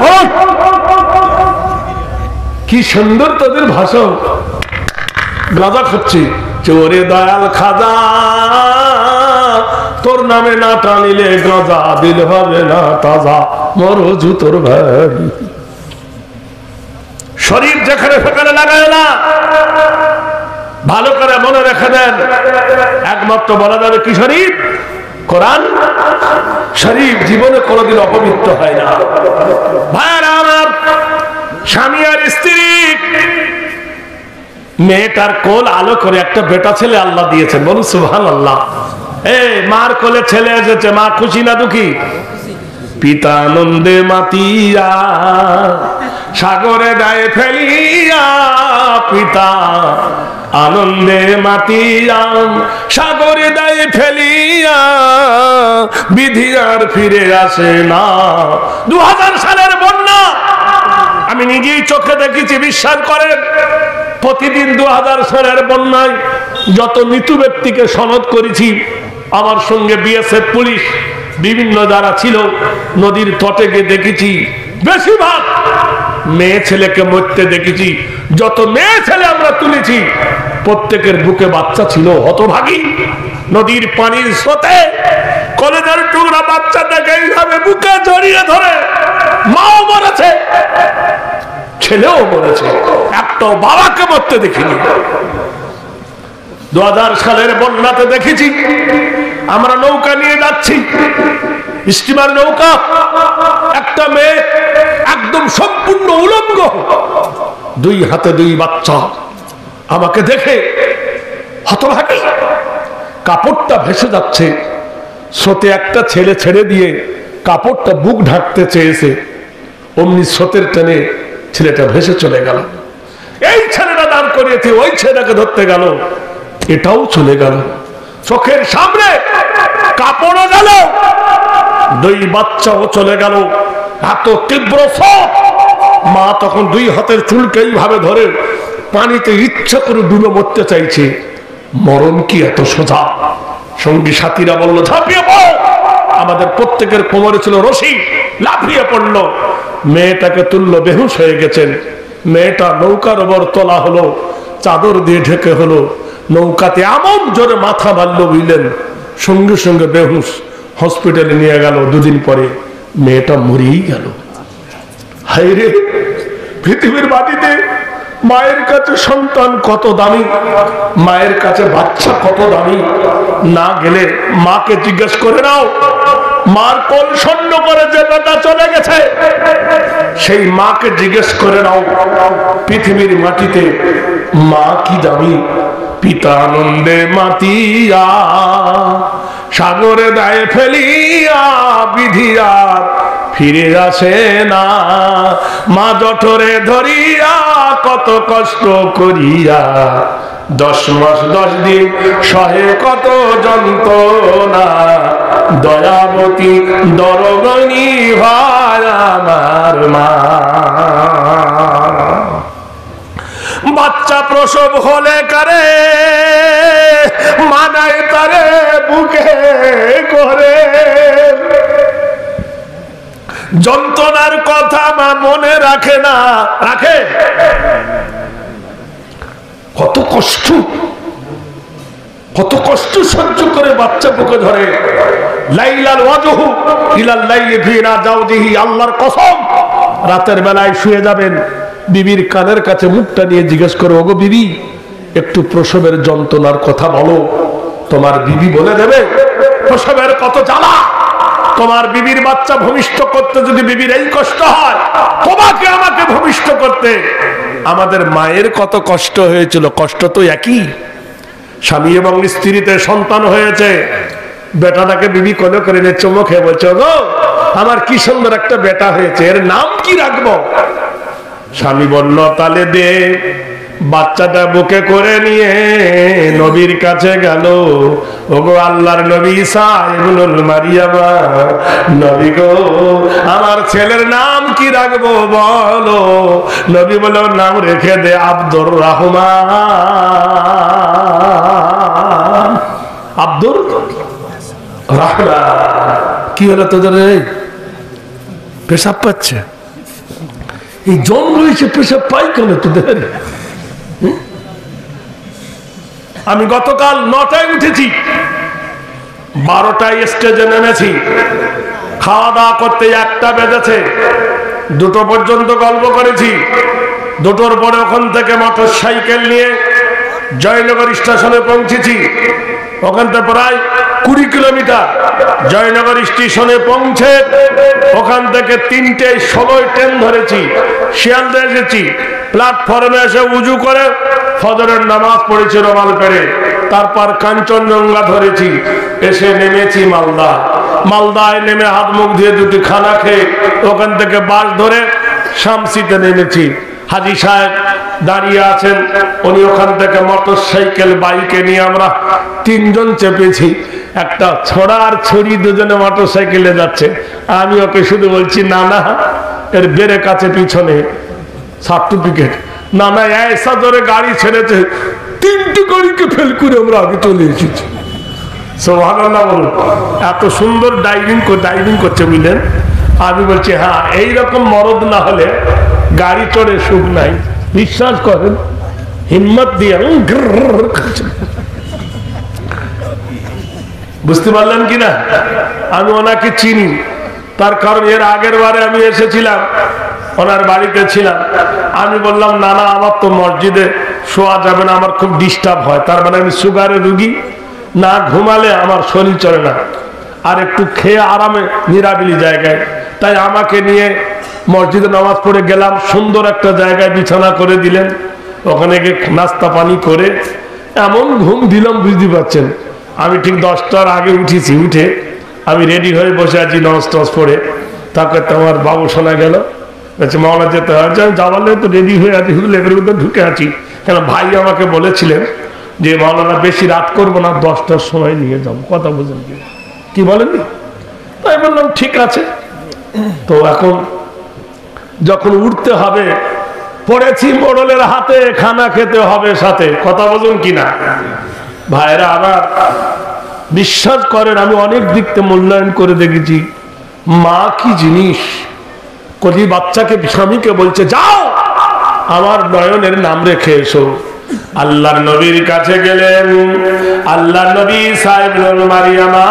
কি সুন্দর তাদের ভাষা। গাঁজা খাচ্ছে, চোরে দয়াল খাজা তোর নামে না টানিলে গাঁজা দিল হবে না তাজা, মরো জুতোর ভাই। শরীফ যেখানে সেখানে লাগায় না, ভালো করে মনে রেখে দেন। একমাত্র বলা যাবে কি শরীফ? কোরআন শরীফ। জীবনে কোনোদিন অপবিত্র হয় না। ভাইরা আমার, স্বামী আর স্ত্রী, মেয়েটার কোল আলো করে একটা বেটা ছেলে আল্লাহ দিয়েছেন। বলুন সুবহানাল্লাহ। এ মার কোলে ছেলে এসেছে, মা খুশি না দুঃখী? পিতা আনন্দে মাতিয়া সাগরে দায়ে ফেলিয়া, পিতা আনন্দে মাতিয়া সাগরে দায়ে ফেলিয়া, বিধি আর ফিরে আসে না। দু হাজার সালের বন্যা আমি নিজেই চোখে দেখেছি, বিশ্বাস করেন। প্রতিদিন দু হাজার সালের বন্যায় যত মৃত্যু ব্যক্তিকে সনদ করেছি, আমার সঙ্গে বিএসএফ পুলিশ বিভিন্ন যারা ছিল, নদীর তটে গিয়ে দেখেছি বেশিরভাগ মেয়ে ছেলেকে মরতে দেখেছি। যত মেয়ে ছেলে আমরা তুলেছি প্রত্যেকের বুকে বাচ্চা ছিল। হতভাগী নদীর পানির স্রোতে কলেজের টুকরা বাচ্চাটাকে এইভাবে বুকে জড়িয়ে ধরে মাও মরেছে, ছেলেও মরেছে, একটাও বাবাকে মরতে দেখিনি। দু হাজার সালের বন্যাতে দেখেছি আমরা নৌকা নিয়ে যাচ্ছি, স্টিমার নৌকা, একটা মেয়ে একদম সম্পূর্ণ উলঙ্গ, দুই হাতে দুই বাচ্চা। আমাকে দেখে হতভাগী, কাপড়টা ভেসে যাচ্ছে স্রোতে। একটা ছেলে ছেড়ে দিয়ে কাপড়টা বুক ঢাকতে চেয়েছে, অমনি স্রোতের টেনে ছেলেটা ভেসে চলে গেল। এই ছেলেটা দান করিয়েছে, ওই ছেলেটাকে ধরতে গেল, এটাও চলে গেল। চোখের সামনে কাপড়ও গেল, দুই বাচ্চাও চলে গেল। এত তীব্র স্রোত, মা তখন দুই হাতের চুলকে এইভাবে ধরে পানিতে ইচ্ছা করে ডুবে মরতে চাইছে। মরণ কি এত সোজা? সঙ্গী সাথীরা বলল ঝাঁপিয়ে পড়ো। আমাদের প্রত্যেকের কোমরে ছিল রশি, লাফিয়ে পড়লো, মেয়েটাকে তুললো, বেহুশ হয়ে গেছেন। মেয়েটা নৌকার ওপর তোলা হলো, চাদর দিয়ে ঢেকে হলো। নৌকাতে এমন জোরে মাথা মারলো বুঝলেন, সঙ্গে সঙ্গে বেহুশ, হসপিটালে নিয়ে গেল। দুদিন পরে মেয়েটা মরেই গেল। হায় রে, পৃথিবীর মাটিতে মায়ের কাছে সন্তান কত দামি, মায়ের কাছে বাচ্চা কত দামি। না গেলে মাকে জিজ্ঞেস করে নাও, মার কোল শূন্য করে যে বেটা চলে গেছে, সেই মাকে জিজ্ঞেস করে নাও পৃথিবীর মাটিতে মা কি দামি। পিতা আনন্দে মাতিয়া সাগরে দায়ে ফেলিয়া বিধিয়া ফিরে আসে না। মা জঠরে ধরিয়া কত কষ্ট করিয়া দশ মাস দশ দিন সহে কত যন্ত্রণা। দয়াবতী দরগণী হয় আমার মা। বাচ্চা প্রসব হলে কারে মানায় তারে বুকে করে, যন্ত্রণার কথা মা মনে রাখে না। রাখে? কত কষ্ট, কত কষ্ট সহ্য করে বাচ্চা বুকে ধরে। লাইলাল ওয়াজহু ইলাল লাইলি ফিনা জাওজিহি, আল্লাহর কসম রাতের বেলায় শুয়ে যাবেন, বিবির কানের কাছে মুখটা নিয়ে জিজ্ঞেস করো, ওগো বিবি একটু প্রসবের যন্ত্রণার কথা বলো। তোমার বিবি বলে দেবে প্রসবের কত জ্বালা। তোমার বিবির বাচ্চা ভূমিষ্ঠ করতে যদি বিবির এই কষ্ট হয়, তোমাকে আমাকে ভূমিষ্ঠ করতে আমাদের মায়ের কত কষ্ট হয়েছিল। কষ্ট তো একই। স্বামী এবং স্ত্রীতে সন্তান হয়েছে, বেটাটাকে বিবি কোলে করে নিয়ে চুমো খেয়ে বলছে, গো আমার কি সুন্দর একটা বেটা হয়েছে, এর নাম কি রাখবো? স্বামী বলল, তালে দে। বাচ্চাটা বুকে করে নিয়ে নবীর কাছে গেল। ওগো আল্লাহর নবী ঈসা ইবনুল মারিয়াম, নবী গো আমার ছেলের নাম কি রাখবো বলো? নবী বলে, নাম রেখে দে আব্দুর রহমান। আব্দুর রহমান। কি হলো তোদের? পেশাব পাচ্ছে? এই জন রয়েছে, পেশাব পাই কেন তোদের? আমি গতকাল নটায় উঠেছি, বারোটায় স্টেজে নেমেছি, খাওয়া দাওয়া করতে একটা বেজেছে, দুটো পর্যন্ত গল্প করেছি। দুটোর পরে ওখান থেকে মোটর সাইকেল নিয়ে জয়নগর স্টেশনে পৌঁছেছি। ওখান থেকে প্রায় কুড়ি কিলোমিটার জয়নগর স্টেশনে পৌঁছে ওখান থেকে তিনটে ষোলোয় ট্রেন ধরেছি, শিয়ালদা এসেছি। প্ল্যাটফর্মে এসে উজু করে ফজরের নামাজ পড়েছি রোমাল পেরে, তারপর কাঞ্চনজঙ্ঘা ধরেছি, এসে নেমেছি মালদা। মালদায় নেমে হাত মুখ দিয়ে দুটি খানা খেয়ে ওখান থেকে বাস ধরে শামসিতে নেমেছি। হাজি সাহেব দাঁড়িয়ে আছেন, উনি ওখান থেকে মোটর সাইকেল বাইকে নিয়ে আমরা তিনজন চেপেছি। একটা ছোড়া আর ছড়ি দুজনে মোটর সাইকেলে যাচ্ছে। আমি ওকে শুধু বলছি, না না এর বেড়ে কাছে পিছনে সার্টিফিকেট, না না এসা ধরে গাড়ি ছেড়েছে, তিনটি গাড়িকে ফেল করে আমরা আগে চলে এসেছি। সুবহানাল্লাহ বলুন। এত সুন্দর ড্রাইভিং ড্রাইভিং করছে বুঝলেন। আমি বলছি, হ্যাঁ এইরকম মরদ না হলে গাড়ি চড়ে সুখ নাই। বিশ্বাস করেন, হিম্মত দিয়ে বুঝতে পারলেন কিনা? আমি ওনাকে চিনি, তার কারণ এর আগের বারে আমি এসেছিলাম, ওনার বাড়িতে ছিলাম। আমি বললাম, না না আমার তো মসজিদে শোয়া যাবে না, আমার খুব ডিস্টার্ব হয়। তার মানে আমি সুগারের রুগী, না ঘুমালে আমার শরীর চলে না, আর একটু খেয়ে আরামে নিরাবিলি জায়গায়। তাই আমাকে নিয়ে মসজিদে নামাজ পড়ে গেলাম। সুন্দর একটা জায়গায় বিছানা করে দিলেন, ওখানে গিয়ে নাস্তা পানি করে এমন ঘুম দিলাম বুঝতে পারছেন। আমি ঠিক দশটার আগে উঠেছি, উঠে আমি রেডি হয়ে বসে আছি নামাজ টামাজ পড়ে। তারপর তোমার বাবু শোনা গেল, বলছে মাওলা যেতে হয়, যাওয়ালে তো রেডি হয়ে আছি, শুধু লেপের ভিতরে ঢুকে আছি। কেন ভাই আমাকে বলেছিলেন যে মাওলানা বেশি রাত করবো না, দশটার সময় নিয়ে যাবো। কথা বুঝলেন কি? কি বলেননি? তাই বললাম ঠিক আছে। তো এখন যখন উঠতে হবে, পড়েছি মোড়লের হাতে, খানা খেতে হবে সাথে। কথা বলুন কিনা ভাইরা আমার? বিশ্বাস করেন, আমি অনেক দিক থেকে মূল্যায়ন করে দেখেছি মা কি জিনিস। কলি বাচ্চাকে স্বামীকে বলছে, যাও আমার নয়নের নাম রেখে এসো। আল্লাহর নবীর কাছে গেলেন। আল্লাহর নবী সাহেব মারিয়ামা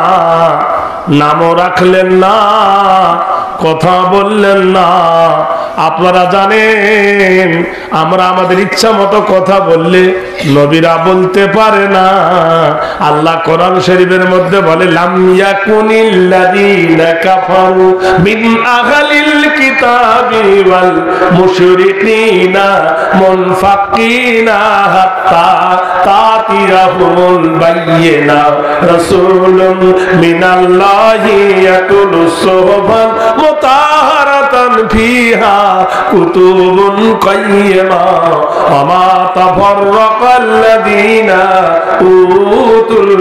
নামও রাখলেন না, কথা বললেন না, আপনারা জানেন আমরা আমাদের ইচ্ছা মতো কথা বললে নবীরা বলতে পারে না। আল্লাহ কোরআন শরীফের মধ্যে বলে লাম ইয়াকুনিল্লাযীনা কাফারু মিন আহলিল কিতাবি ওয়াল মুশরিকিনা মুনফাকিনা হাত্তা তাতিয়াহুল বায়্যিনা রাসূলুন মিনাল্লাহি ইয়াতুলুস সুহুফান মুতাহহারাতান ফিহা কুতুবুন কাইয়্যিমা ওয়া মা তাফাররাকাল্লাযীনা উতুল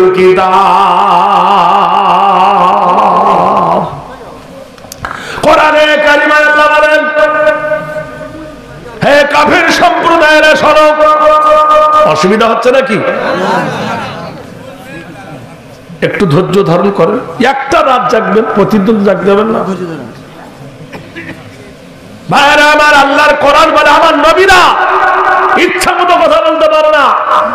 কিতাব। কোরআনে কারিমায় আল্লাহ বলেন, হে কাফির সম্প্রদায়ের শোনো। অসুবিধা হচ্ছে নাকি? একটু ধৈর্য ধারণ করেন, একটা রাত জাগবেন, প্রতিদিন জাগবেন না। ভাইরা আমার, আল্লাহর কোরআন বলে আমার নবীরা ইচ্ছা মতো কথা বলতে পারে না।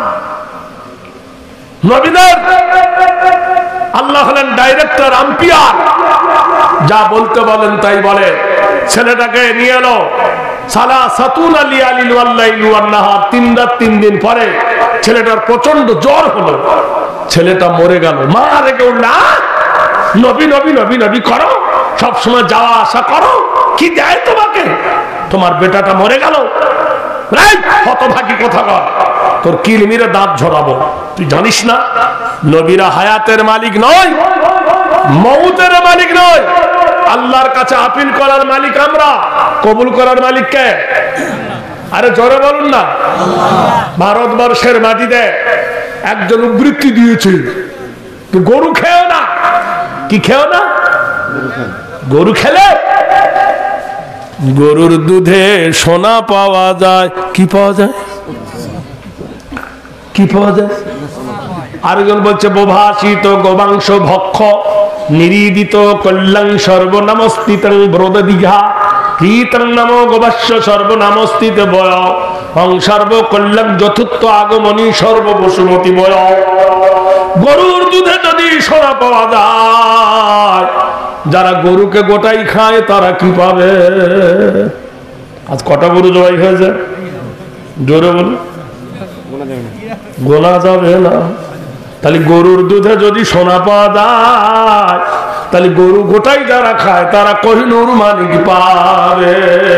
নবীদের আল্লাহ হলেন ডাইরেক্টর, আম্পিয়ার, যা বলতে বলেন তাই বলে। ছেলেটাকে নিয়ে এলো সালা সাতুন আলী আলী ওয়াল্লাইলুয়ান্নাহার, তিন রাত তিন দিন পরে ছেলেটার প্রচন্ড জ্বর হলো, ছেলেটা মরে গেল। মা রেগে উঠল, নবী নবী নবী নবী করো, সবসময় যাওয়া আসা করো, কি দেয় তোমাকে? তোমার বেটাটা মরে গেল। হতভাগী কথা কর, তোর কিল মেরে দাঁত ঝরাবো। তুই জানিস না নবীরা হায়াতের মালিক নয়, মউতের মালিক নয়। আল্লাহর কাছে আপিল করার মালিক আমরা, কবুল করার মালিক কে? আরে জোরে বলুন না। ভারতবর্ষের মাটিতে একজন উদ্ধৃতি দিয়েছে, গরু খেও না। কি খেও না? গরু খেলে গরুর দুধে সোনা পাওয়া যায়। কি পাওয়া যায়? কি পাওয়া যায়? আরেকজন বলছে বোভাসিত গোমাংস ভক্ষ নিরীদিত কল্যাণ সর্বনামস্থিতং ব্রদদীঘা কীতং নাম গোবাস্য সর্বনামস্থিত বয় হং সর্ব কল্যাণ চতুর্থ আগমনী সর্ববসুমতি বয়। গরুর দুধে যদি সোনা পাওয়া যায়, যারা গরুকে গোটাই খায় তারা কি পাবে? আজ কটা গরু জবাই হয়েছে? জোরে বলুন। গোনা যাবে না। তাহলে গরুর দুধে যদি সোনা পাওয়া যায়, তাহলে গরু গোটাই যারা খায় তারা কোহিনূর মালিক পাবে।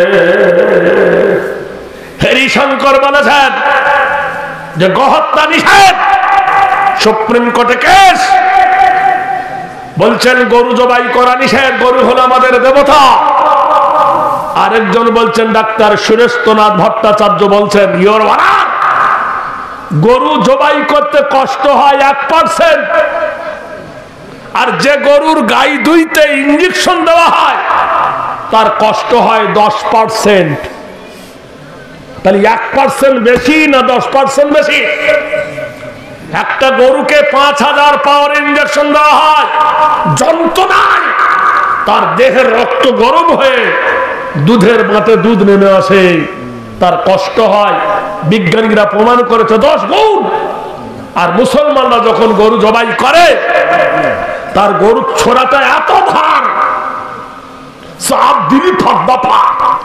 হরিশঙ্কর বলেছেন যে গোহত্যা নিষেধ, সুপ্রিম কোর্টে কেস। বলছেন গরু জবাই করা নিষেধ, গরু হলো আমাদের দেবতা। আরেকজন বলছেন ডাক্তার সুরেশনাথ ভট্টাচার্য বলছেন ইয়োর অনার, গরু জবাই করতে কষ্ট হয় এক পার্সেন্ট, আর যে গরুর গাই দুইতে ইঞ্জেকশন দেওয়া হয় তার কষ্ট হয় দশ পার্সেন্ট। তাহলে এক পার্সেন্ট বেশি না দশ পার্সেন্ট বেশি? একটা গরুকে পাঁচ হাজার পাওয়ার ইঞ্জেকশন দেওয়া হয়, যন্ত্রণায় তার দেহের রক্ত গরম হয়ে দুধের মাঠে দুধ নেমে আসে, তার কষ্ট হয়। বিজ্ঞানীরা প্রমাণ করেছে দশ গুণ। আর মুসলমানরা যখন গরু জবাই করে, তার গরুর ছোড়াটা এত ধার, সাপ দিলি ফাঁদা পা,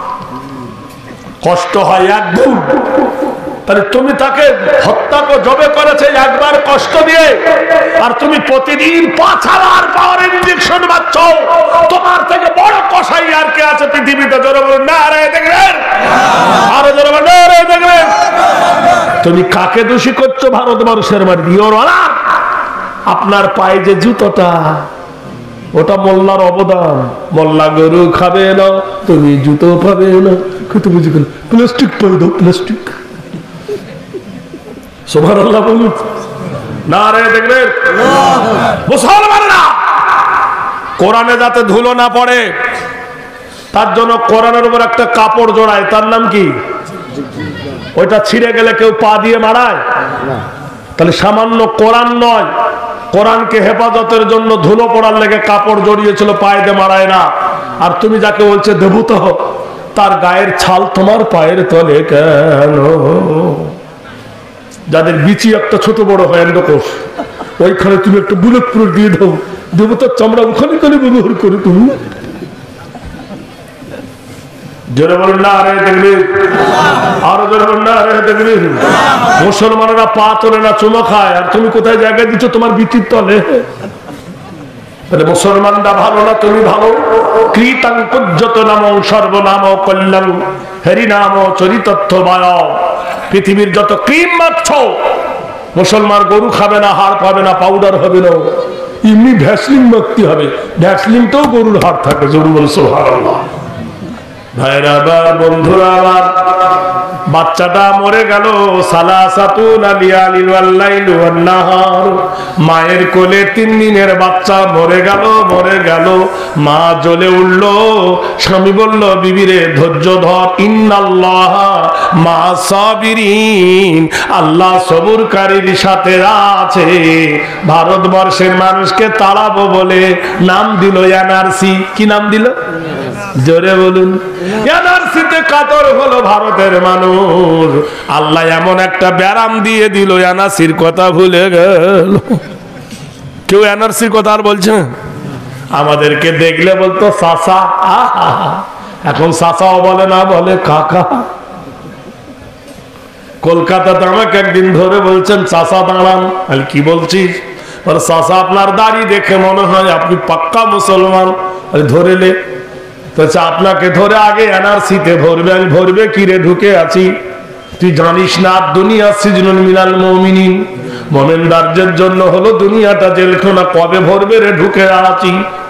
কষ্ট হয় এক গুণ। তাহলে তুমি তাকে হত্যা জবে করেছে একবার কষ্ট দিয়ে, আর তুমি প্রতিদিন পাঁচ হাজার পাওয়ার ইঞ্জেকশন পাচ্ছ। তোমার থেকে বড় কসাই আর কে আছে পৃথিবীতে? জোরে বলুন না রে, দেখবেন আরো জোরে বলুন না রে, দেখবেন। তুমি কাকে দোষী করছো? ভারতবর্ষের মাটি। আপনার পায়ে যে জুতোটা, ওটা মোল্লার অবদান। মোল্লা গরু খাবে না, তুমি জুতো পাবে না। কত বুঝি গেল, প্লাস্টিক পাই দাও, প্লাস্টিক। সুবহানাল্লাহ বলুন না রে, দেখবেন। মুসলমানরা কোরআনে যাতে ধুলো না পড়ে তার জন্য কোরআনের উপর একটা কাপড় জড়ায়, তার নাম কি? ওইটা ছিঁড়ে গেলে কেউ পা দিয়ে মারায়? তাহলে সামান্য কোরআন নয়, কোরআনকে হেফাজতের জন্য ধুলো পড়ার লেগে কাপড় জড়িয়েছিল, পায়ে দিয়ে মারায় না। আর তুমি যাকে বলছে দেবতা, তার গায়ের ছাল তোমার পায়ের তলে কেন? যাদের বিচি একটা ছোট বড় হয় এন্ডোকোষ, ওইখানে তুমি একটা বুলেট প্রুফ দিয়ে দাও, দেবতার চামড়া ওখানে করে ব্যবহার করে তুমি। জোরে বলুন না আরে তাকবীর, আরো জোরে বলুন না আরে তাকবীর। মুসলমানেরা পা তোলে না চুমা খায়, আর তুমি কোথায় জায়গা দিচ্ছ তোমার বিটির তলে? মুসলমানরা ভালো না তুমি ভালো? কৃতাং কুজ্জত নাম সর্বনাম কল্যাণ হরি নাম চরিতত্থ বায়। পৃথিবীর যত ক্রিম মাছ মুসলমান গরু খাবে না, হাড় পাবে না, পাউডার হবে না, এমনি ভ্যাসলিন মাখতে হবে। ভ্যাসলিনটাও গরুর হাড় থাকে। জরুর বল সুবহানাল্লাহ। ভাইরা আবার বন্ধুরা আবার বাচ্চাটা মরে গেল। সালাসাতুন আলিয়ালিন ওয়াল্লাইল ওয়ান নাহার, মায়ের কোলে তিন দিনের বাচ্চা মরে গেল মরে গেল। মা জ্বলে উঠল। স্বামী বলল বিবিরে ধৈর্য ধর, ইন্নাল্লাহা মা সাবিরিন, আল্লাহ সবুরকারীর সাথে আছে। ভারতবর্ষের মানুষকে তাড়াবো বলে নাম দিল এনআরসি। কি নাম দিল? জোরে বলুন। এনআরসিতে কাতর হলো ভারতের মানুষ। আল্লাহ এমন একটা ব্যারাম দিয়ে দিল, এনআরসির কথা ভুলে গেল। কেউ এনআরসির কথা আর বলছে না। আমাদেরকে দেখলে বলতো চাচা, এখন চাচাও বলে না, বলে কাকা। কলকাতাতে আমাকে একদিন ধরে বলছেন চাচা দাঁড়ান। আমি কি বলছিস? বলে চাচা আপনার দাড়ি দেখে মনে হয় আপনি পাক্কা মুসলমান। ধরেলে বলছে আপনাকে ধরে আগে এনআরসিতে ভরবে। আমি ভরবে কিরে, ঢুকে আছি। তুই জানিস না দুনিয়া সিজনুন মিনাল মুমিনিন, মুমিনদারদের জন্য হলো দুনিয়াটা জেলখানা। কবে ভরবে রে, ঢুকে আছি।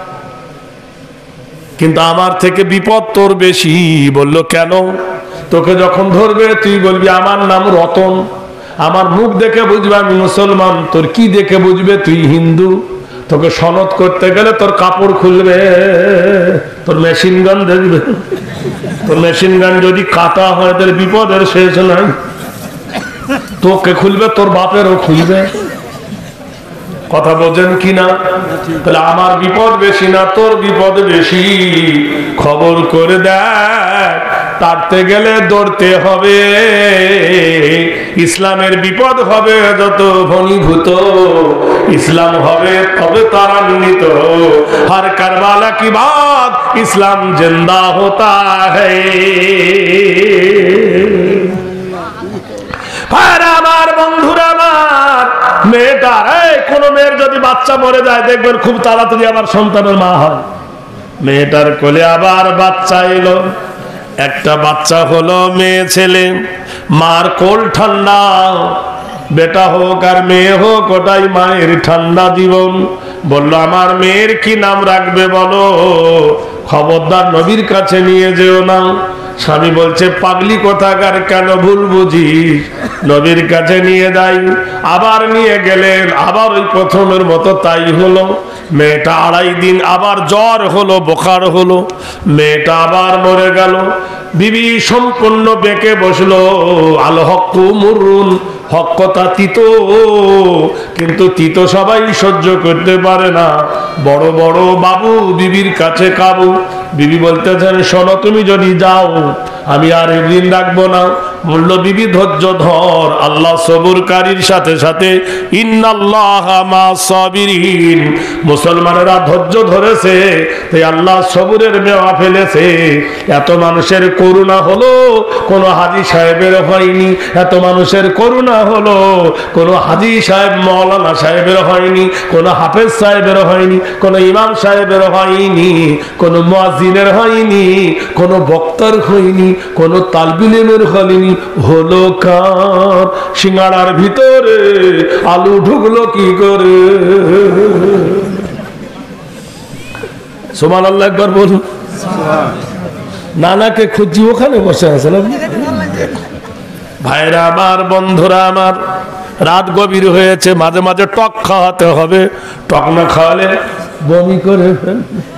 কিন্তু আমার থেকে বিপদ তোর বেশি। বলল কেন? তোকে যখন ধরবে তুই বলবি আমার নাম রতন, আমার মুখ দেখে বুঝবে আমি মুসলমান। তোর কি দেখে বুঝবে তুই হিন্দু? তোকে সনদ করতে গেলে তোর কাপড় খুলবে, তোর মেশিন গান দেখবে। তোর মেশিন গান যদি কাটা হয় তোর বিপদের শেষ নাই। তোকে খুলবে, তোর বাপেরও খুলবে। কথা বোঝেন কিনা? তাহলে আমার বিপদ বেশি না তোর বিপদ বেশি? খবর করে দেখ, তাড়তে গেলে দৌড়তে হবে। ইসলামের বিপদ হবে যত ঘনীভূত, ইসলাম হবে তবে ত্বরান্বিত। হর কারবালা কি বাত ইসলাম জিন্দা হতা হ্যায়। আমার বন্ধুরা আমার, মেয়েটার কোন মেয়ের যদি বাচ্চা মরে যায় দেখবেন খুব তাড়াতাড়ি আবার সন্তানের মা হয়। মেয়েটার কোলে আবার বাচ্চা এলো। একটা বাচ্চা হলো মেয়ে ছেলে, মার কোল ঠান্ডা। বেটা হোক আর মেয়ে হোক ওটাই মায়ের ঠান্ডা জীবন। বললো আমার মেয়ের কি নাম রাখবে বলো? খবরদার নবীর কাছে নিয়ে যেও না। স্বামী বলছে পাগলি কোথাকার, কেন ভুল বুঝিস? নবীর কাছে নিয়ে যাই। আবার নিয়ে গেলেন, আবার ওই প্রথমের মতো তাই হলো। মেয়েটা আড়াই দিন আবার জ্বর হলো, বোখার হলো। মেয়েটা আবার মরে গেল। বিবি সম্পূর্ণ বেঁকে বসলো। আল হক্কু মুরুন, হক কথা তিতো, কিন্তু তিতো সবাই সহ্য করতে পারে না। বড় বড় বাবু বিবির কাছে কাবু। বিবি বলতেছেন শোনো, তুমি যদি যাও আমি আর একদিন রাখবো না। বলল বিবি ধৈর্য ধর, আল্লাহ সবুরকারীর সাথে সাথে। ইন্নাল্লাহা মা সাবিরিন, মুসলমানেরা ধৈর্য ধরেছে তাই আল্লাহ সবুরের মেওয়া ফেলেছে। এত মানুষের করুণা হলো, কোন হাজী সাহেবের হয়নি। এত মানুষের করুণা হলো, কোন হাজী সাহেব মৌলানা সাহেবের হয়নি, কোন হাফেজ সাহেবের হয়নি, কোন ইমাম সাহেবের হয়নি, কোন মুয়াজ্জিনের হয়নি, কোন বক্তার হয়নি, কোন তালবিলেমের হয়নি। হলো কার? সিঙ্গাড়ার ভিতরে আলু ঢুকলো কি করে? সুবহানাল্লাহ একবার বলুন। নানাকে খুঁজি ওখানে বসে আছে না। ভাইরা আমার, বন্ধুরা আমার, রাত গভীর হয়েছে। মাঝে মাঝে টক খাওয়াতে হবে। টক না খাওয়ালে বমি করে ফেল।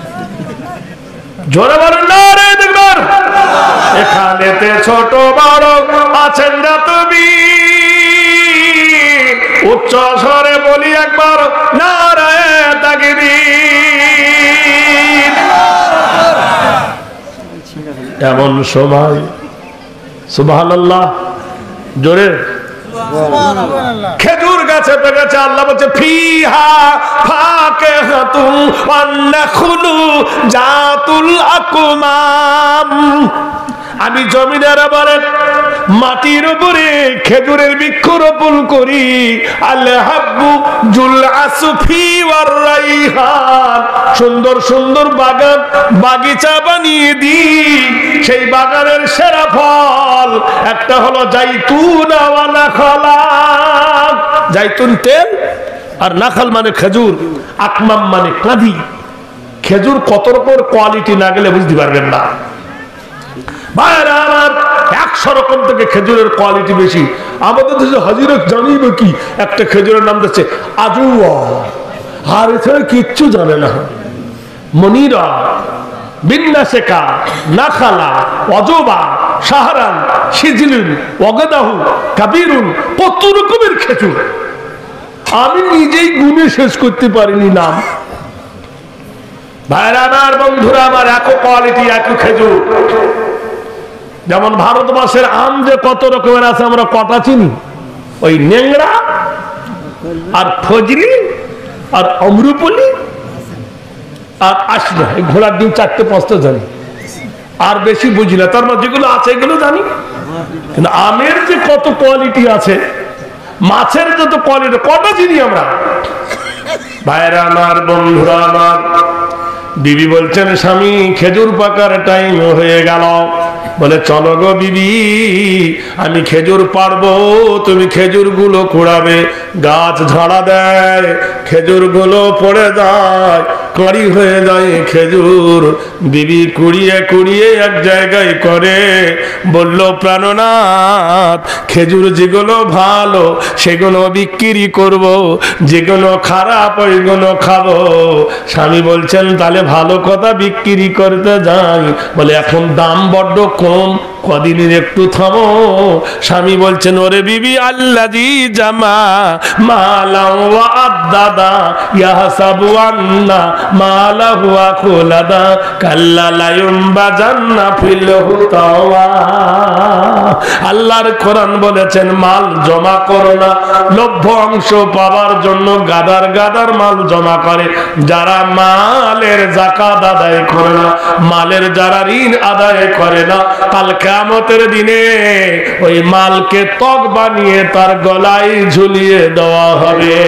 জোরে বলুন না রে দেখবার। এখানেতে ছোট বড় আছেন না তুমি, উচ্চ স্বরে বলি একবার নারায়ে তাকবীর। এমন সময় সুবহানাল্লাহ জোরে খেজুর গাছে পেকেছে। আল্লাহ বলছে ফিহা ফাকিহাতুন ওয়ান নাখলু জাতুল আকমাম। আমি জমিনের আবার মাটির উপরে খেজুরের বৃক্ষ রোপণ করি। আল্লাহ হাব্বু জুল আসফি ওয়ার রাইহান, সুন্দর সুন্দর বাগান বাগিচা বানিয়ে দিই। সেই বাগানের সেরা ফল একটা হলো জাইতুন ওয়া নাখলা, জাইতুন তেল আর নাখাল মানে খেজুর, আকমাম মানে কাঁদি। খেজুর কত রকম কোয়ালিটি না গেলে বুঝতে পারবেন না ভাইরা আমার। একশো রকম থেকে খেজুরের কোয়ালিটি বেশি। আমাদের দেশে হাজিরা জানিব কি, একটা খেজুরের নাম দিচ্ছে আজুয়া, আর এছাড়া কিচ্ছু জানে না। মনিরা, বিন্নাসেকা, নাখালা, অজবা, সাহারান, সিজিলুন, ওয়াগাদাহু, কাবিরুন, কত রকমের খেজুর আমি নিজেই গুনে শেষ করতে পারিনি নাম। ভাইরা আমার, বন্ধুরা আমার, এক কোয়ালিটি এক খেজুর। যেমন ভারতবর্ষের আম যে কত রকমের আছে আমরা কটা চিনি? ওই নেংড়া আর ফজলি আর অমরুপলি আর আসনা, এই ঘোড়ার ডিম চারটে পাঁচটা জানি, আর বেশি বুঝি না। তার মধ্যে যেগুলো আছে এগুলো জানি, কিন্তু আমের যে কত কোয়ালিটি আছে, মাছের যত কোয়ালিটি, কটা চিনি আমরা। ভাইরা আমার, বন্ধুরা আমার, বিবি বলছেন স্বামী খেজুর পাকার টাইম হয়ে গেল। বলে চলো গো বিবি, আমি খেজুর পারবো, তুমি খেজুর গুলো কুড়াবে। গাছ ঝাড়া দেয়, খেজুর গুলো পড়ে যায়, কাঁড়ি হয়ে যায় খেজুর। বিবি কুড়িয়ে কুড়িয়ে এক জায়গায় করে বলল, প্রাণনাথ খেজুর যেগুলো ভালো সেগুলো বিক্রি করব, যেগুলো খারাপ ওইগুলো খাবো। স্বামী বলছেন তাহলে ভালো কথা বিক্রি করতে যাই। বলে এখন দাম বড্ড কম, কদিনের একটু থামো। স্বামী বলছেন ওরে বিবি, আল্লাযী জামা মালা ওয়া আদ্দাদা ইয়াহসাবু আন্না মালাহু আখলাদা কাল্লা লা ইউনবাযান্না ফিল হুতাওয়া। আল্লাহর কোরআন বলেছেন মাল জমা করো না লভ্য অংশ পাওয়ার জন্য। গাদার গাদার মাল জমা করে যারা মালের যাকাত আদায় করে না, মালের যারা ঋণ আদায় করে না, কাল কিয়ামতের দিনে ওই মালকে তক বানিয়ে তার গলায় ঝুলিয়ে দেওয়া হবে।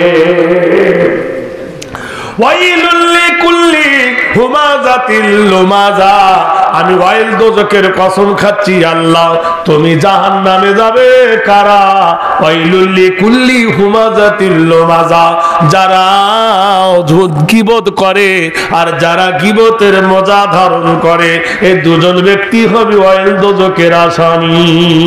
ওয়াইলুল লিকুল্লি হুমাযাতিল লুমাযা। আমি ওয়াইল দোজখের কসম খাচ্ছি আল্লাহ, তুমি জাহান্নামে যাবে কারা? ওয়াইলুল লিকুল্লি হুমাযাতিল লুমাযা, যারা গীবত করে আর যারা গীবতের মজা ধারণ করে, এই দুজন ব্যক্তি হবে ওয়াইল দোজখের আসামি।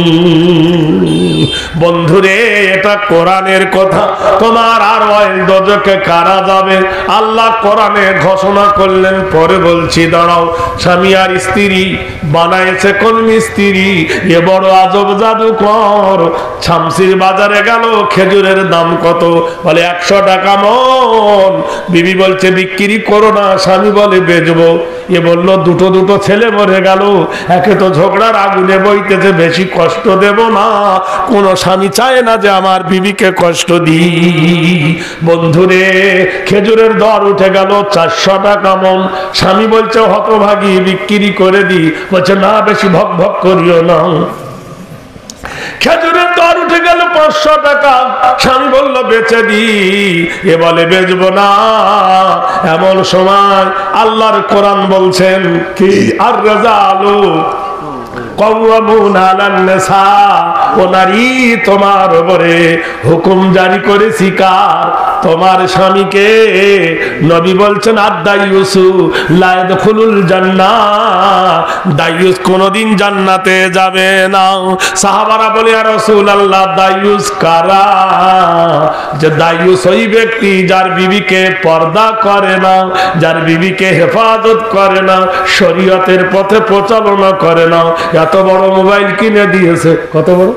বন্ধুরে, এটা কোরআনের কথা। তোমার আর ওয়াইল দোজখে কারা যাবে আল্লাহ কোরআনে ঘোষণা করলেন। পরে বলছি দাঁড়াও। স্বামী আর স্ত্রী বানাইছে কোন মিস্ত্রি, এ বড় আজব জাদুকর। শামসির বাজারে গেল, খেজুরের দাম কত? বলে একশো টাকা মন। বিবি বলছে বিক্রি করো না, স্বামী বলে বেচবো। এ বলল দুটো দুটো ছেলে মরে গেল, একে তো ঝগড়ার আগুনে বইতেছে, বেশি কষ্ট দেব না। কোন স্বামী চায় না যে আমার বিবিকে কষ্ট দিই। বন্ধুরে, খেজুরের দর উঠে গেল চারশো টাকা মন। স্বামী বলছে হতভাগী বিক্রি করে দি। বলছে না, বেশি ভক ভক করিও না। খেজুরের দর উঠে গেল পাঁচশো টাকা। স্বামী বলল বেচে দি। এ বলে বেচবো না। এমন সময় আল্লাহর কোরআন বলছেন কি, আর রাজালু কওয়ামুনা আলান নিসা, ও নারী তোমার উপরে হুকুম জারি করেছি কার? তোমার স্বামীকে। নবী বলছেন আদ-দাইয়ুসু লা ইয়াদখুলুল জান্নাহ, দাইয়ুস কোনদিন জান্নাতে যাবে না। সাহাবারা বলে ইয়া রাসূলুল্লাহ, দাইয়ুস কারা? যে দাইয়ুস ওই ব্যক্তি যার বিবিকে পর্দা করে না, যার বিবিকে হেফাজত করে না, শরীয়তের পথে প্রচালনা করে না। এত বড় মোবাইল কিনে দিয়েছে, কত বড়,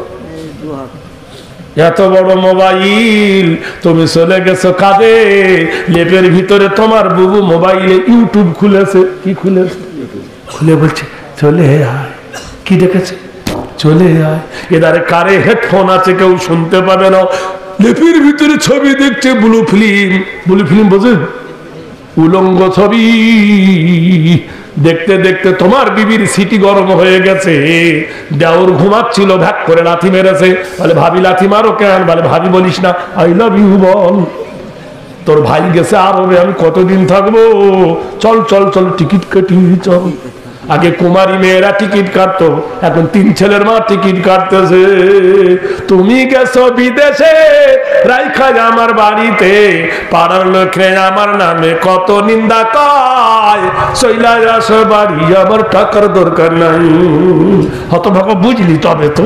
এত বড় মোবাইল, তুমি চলে গেছো কাঁদে, লেপের ভিতরে তোমার বুবু মোবাইলে ইউটিউব খুলেছে। কি খুলেছে? খুলে বলছে চলে আয়। কি দেখেছে? চলে আয়। এদারে কারে হেডফোন আছে, কেউ শুনতে পাবে না। লেপের ভিতরে ছবি দেখছে, ব্লু ফিল্ম। ব্লু ফিল্ম বোঝেন? উলঙ্গ ছবি দেখতে দেখতে তোমার বিবির সিটি গরম হয়ে গেছে, দেওর ঘুমাচ্ছিল, ভ্যাক করে লাথি মেরেছে। বলে ভাবি লাথি মারো কেন? বলে ভাবি বলিস না, আই লাভ ইউ বল। তোর ভাই গেছে আরবে, আমি কতদিন থাকবো? চল চল চল টিকিট কাটি চল। আগে কুমারী মেয়েরা টিকিট কাটতো, এখন তিন ছেলের মা টিকিট কাটতেছে। তুমি গেছো বিদেশে, রাইখা আমার বাড়িতে, পাড়ার লোকে আমার নামে কত নিন্দা কয়, চইলা আসো বাড়ি, আমার টাকার দরকার নাই। হতভাগা বুঝলি তবে তো।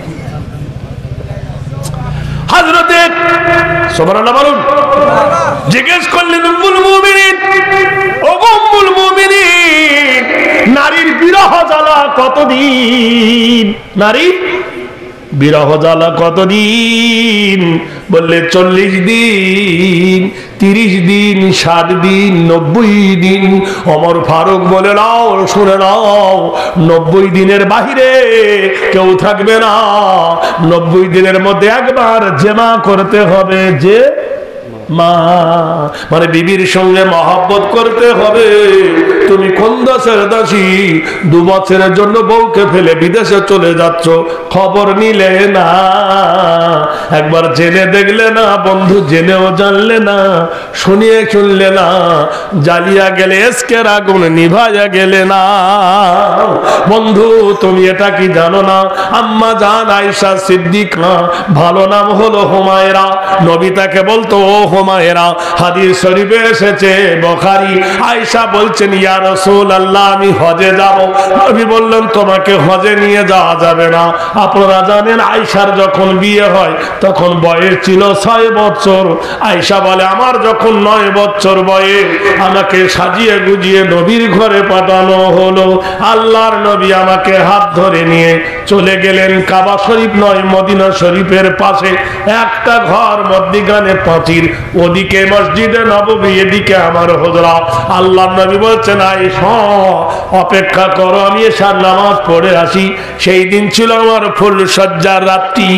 হযরতে সুবহানাল্লাহ বলুন, জিজ্ঞেস করলেন উম্মুল মুমিনিন, ও উম্মুল মুমিনিন, নারীর বিরহ জ্বালা কতদিন? নারীর বিরহ জ্বালা কতদিন? বললে চল্লিশ দিন, তিরিশ দিন, ষাট দিন, নব্বই দিন। ওমর ফারুক বলে নাও, শুনে নাও, নব্বই দিনের বাহিরে কেউ থাকবে না। নব্বই দিনের মধ্যে একবার জেমা করতে হবে। যে মা মানে বিবির সঙ্গে মহব্বত করতে হবে। তুমি কোন দেশের দাসী? দু বছরের জন্য বউকে ফেলে বিদেশে চলে যাচ্ছ, খবর নিলে না, একবার জেনে দেখলে না বন্ধু, জেনেও জানলে না, শুনিয়ে শুনলে না, জ্বালিয়া গেলে এসকের আগুন নিভাইয়া গেলে না। বন্ধু তুমি এটা কি জানো না? আম্মা জান আয়েশা সিদ্দিকা, ভালো নাম হলো হুমায়রা। নবী তাকে বলতো ও হুমায়রা। হাদিস শরীফে এসেছে বুখারী, আয়েশা বলছেন ইয়া রাসূলুল্লাহ আমি হজে যাব। নবী বললেন তোমাকে হজে নিয়ে যাওয়া যাবে না। আপনারা জানেন আয়েশার যখন বিয়ে হয় তখন বয়স ছিল ছয় বছর। আয়েশা বলে আমার যখন নয় বছর বয়স, আমাকে সাজিয়ে গুজিয়ে নবীর ঘরে পাঠানো হলো। আল্লাহর নবী আমাকে হাত ধরে নিয়ে চলে গেলেন কাবা শরীফ নয়, মদিনা শরীফের পাশে একটা ঘর, মধ্যিখানে পাঁচির, ওদিকে মসজিদে নববী, এদিকে আমার হুজরা। আল্লাহর নবী বলছেন আয়েশা অপেক্ষা করো, আমি এশার নামাজ পড়ে আসি। সেই দিন ছিল আমার ফুল সজ্জার রাত্রি।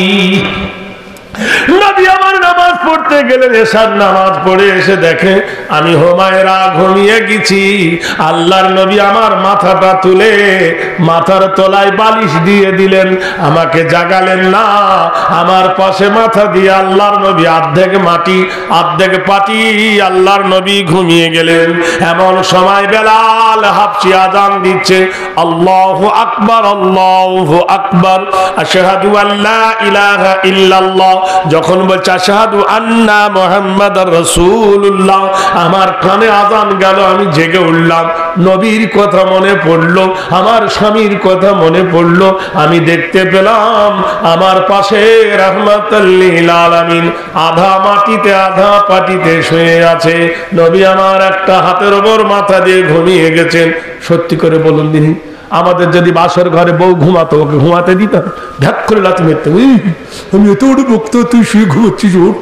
নবী আমার নামাজ পড়তে গেলেন, এশার নামাজ পড়ে এসে দেখে আমি হুমায়রা ঘুমিয়ে গেছি। আল্লাহর নবী আমার মাথাটা তুলে মাথার তলায় বালিশ দিয়ে দিলেন, আমাকে জাগালেন না। আমার পাশে মাথা দিয়ে আল্লাহর নবী অর্ধেক মাটি অর্ধেক পাটি, আল্লাহর নবী ঘুমিয়ে গেলেন। এমন সময় বেলাল হাফসি আযান দিচ্ছে, আল্লাহু আকবার আল্লাহু আকবার, আশহাদু আল্লা ইলাহা ইল্লাল্লাহ। যখন বলছে আশহাদু আন্না মুহাম্মাদার রাসূলুল্লাহ, আমার কানে আযান গেল, আমি জেগে উঠলাম। নবীর কথা মনে পড়লো, আমার স্বামীর কথা মনে পড়লো। আমি দেখতে পেলাম আমার পাশে রাহমাতাল লিল আলামিন আধা মাটিতে আধা পাটিতে শুয়ে আছে। নবী আমার একটা হাতের ওপর মাথা দিয়ে ঘুমিয়ে গেছেন। সত্যি করে বলুন দিনি, আমাদের যদি বাসর ঘরে বউ ঘুমাতো, ওকে ঘুমাতে দিতাম? ধ্যাক করে লাথি মেরতে, আমি এত বড় বক্তা, তুই শুয়ে ঘুমাচ্ছিস, উঠ।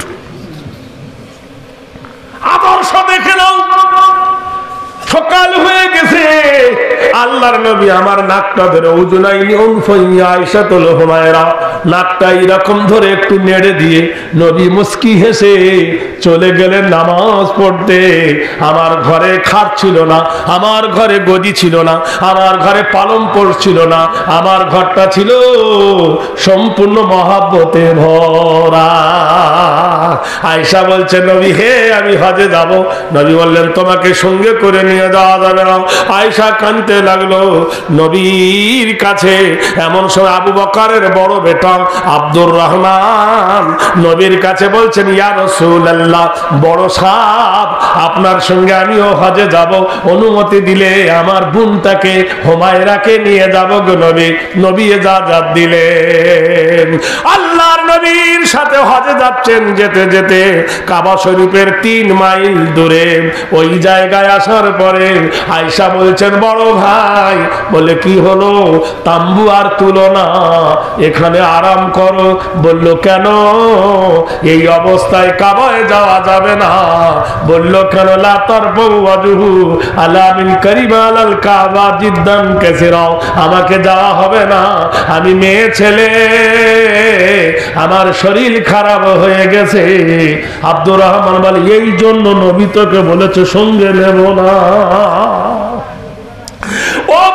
আদর্শ দেখে নাও। সকাল হয়ে গেছে, আল্লাহর নবী আমার নাকটা ধরে উজুনাইনি উনফাইয়া আয়েশা তুল হুমায়রা, নাকটা এরকম ধরে একটু নেড়ে দিয়ে নবী মুস্কি হেসে চলে গেলেন নামাজ পড়তে। আমার ঘরে খাট ছিল না, আমার ঘরে গদি ছিল না, আমার ঘরে পালন পড়ছিল না, আমার ঘরটা ছিল সম্পূর্ণ মহাব্বতে ভরা। আয়েশা বলছে নবী হে আমি হজে যাব। নবী বললেন তোমাকে সঙ্গে করে নিয়ে যাওয়া যাবে না। আয়েশা কাঁদতে লাগলো নবীর কাছে। এমন সময় আবু বকরের বড় বেটা আব্দুর রহমান নবীর কাছে বলছেন ইয়া রাসূলুল্লাহ, বড় সাহেব আপনার সঙ্গে আমিও হজে যাব, অনুমতি দিলে আমার বোনটাকে হুমায়রাকে নিয়ে যাব গো নবী। নবী ইজাজত দিলেন। আল্লাহর নবীর সাথে হজে যাচ্ছেন। যেতে যেতে কাবা শরীফের তিন মাইল দূরে ওই জায়গায় আসার পরে আয়েশা বলছেন বড় ভাই, বলে কি হলো? তাম্বু আর তুলো না, এখানে আরাম করো। বলল কেন? এই অবস্থায় কাবায় যাওয়া যাবে না। বলল কেন? লা তারফু ওয়াজহু আলা মিন কারিবা আলাল কাবা জিদ্দান কাসীরা, আমাকে যাওয়া হবে না, আমি মেয়ে ছেলে, আমার শরীর খারাপ হয়ে গেছে। আব্দুর রহমান বলে এই জন্য নবী তোকে বলেছে সঙ্গে নেব না।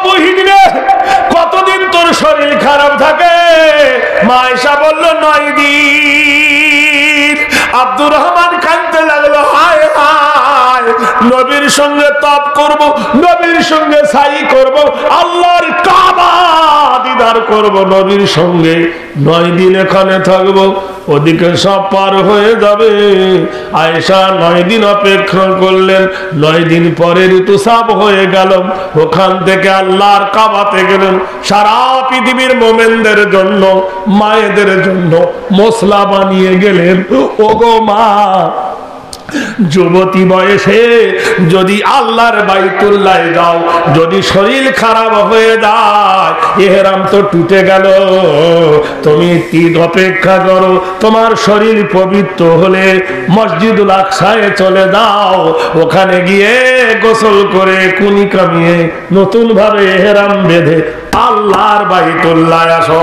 বহিন রে, কতদিন তোর শরীর খারাপ থাকে? মা আয়েশা বলল নয় দিন। আব্দুর রহমান কাঁদতে লাগলো, হায় হায়, নবীর সঙ্গে তপ করব, নবীর সঙ্গে সাই করব, আল্লাহর কাবা দিদার করব, নবীর সঙ্গে নয় দিন এখানে থাকবো, ওদিকে সব পার হয়ে যাবে। আয়েশা নয় দিন অপেক্ষা করলেন। নয় দিন পরে ঋতুস্রাব হয়ে গেল, ওখান থেকে আল্লাহর কাবাতে গেলেন। সারা পৃথিবীর মোমেনদের জন্য, মায়েদের জন্য মশলা বানিয়ে গেলেন। ওগো মা, যুবতী বয়সে যদি আল্লাহর বাইতুল্লাহে যাও, যদি শরীর খারাপ হয়ে যায়, ইহরাম তো টুটে গেল, তুমি তিন অপেক্ষা করো, তোমার শরীর পবিত্র হলে মসজিদুল আকসায় চলে যাও, ওখানে গিয়ে গোসল করে কুনি কামিয়ে নতুন ভাবে ইহরাম বেঁধে আল্লাহর বাইতুল্লাহে আসো।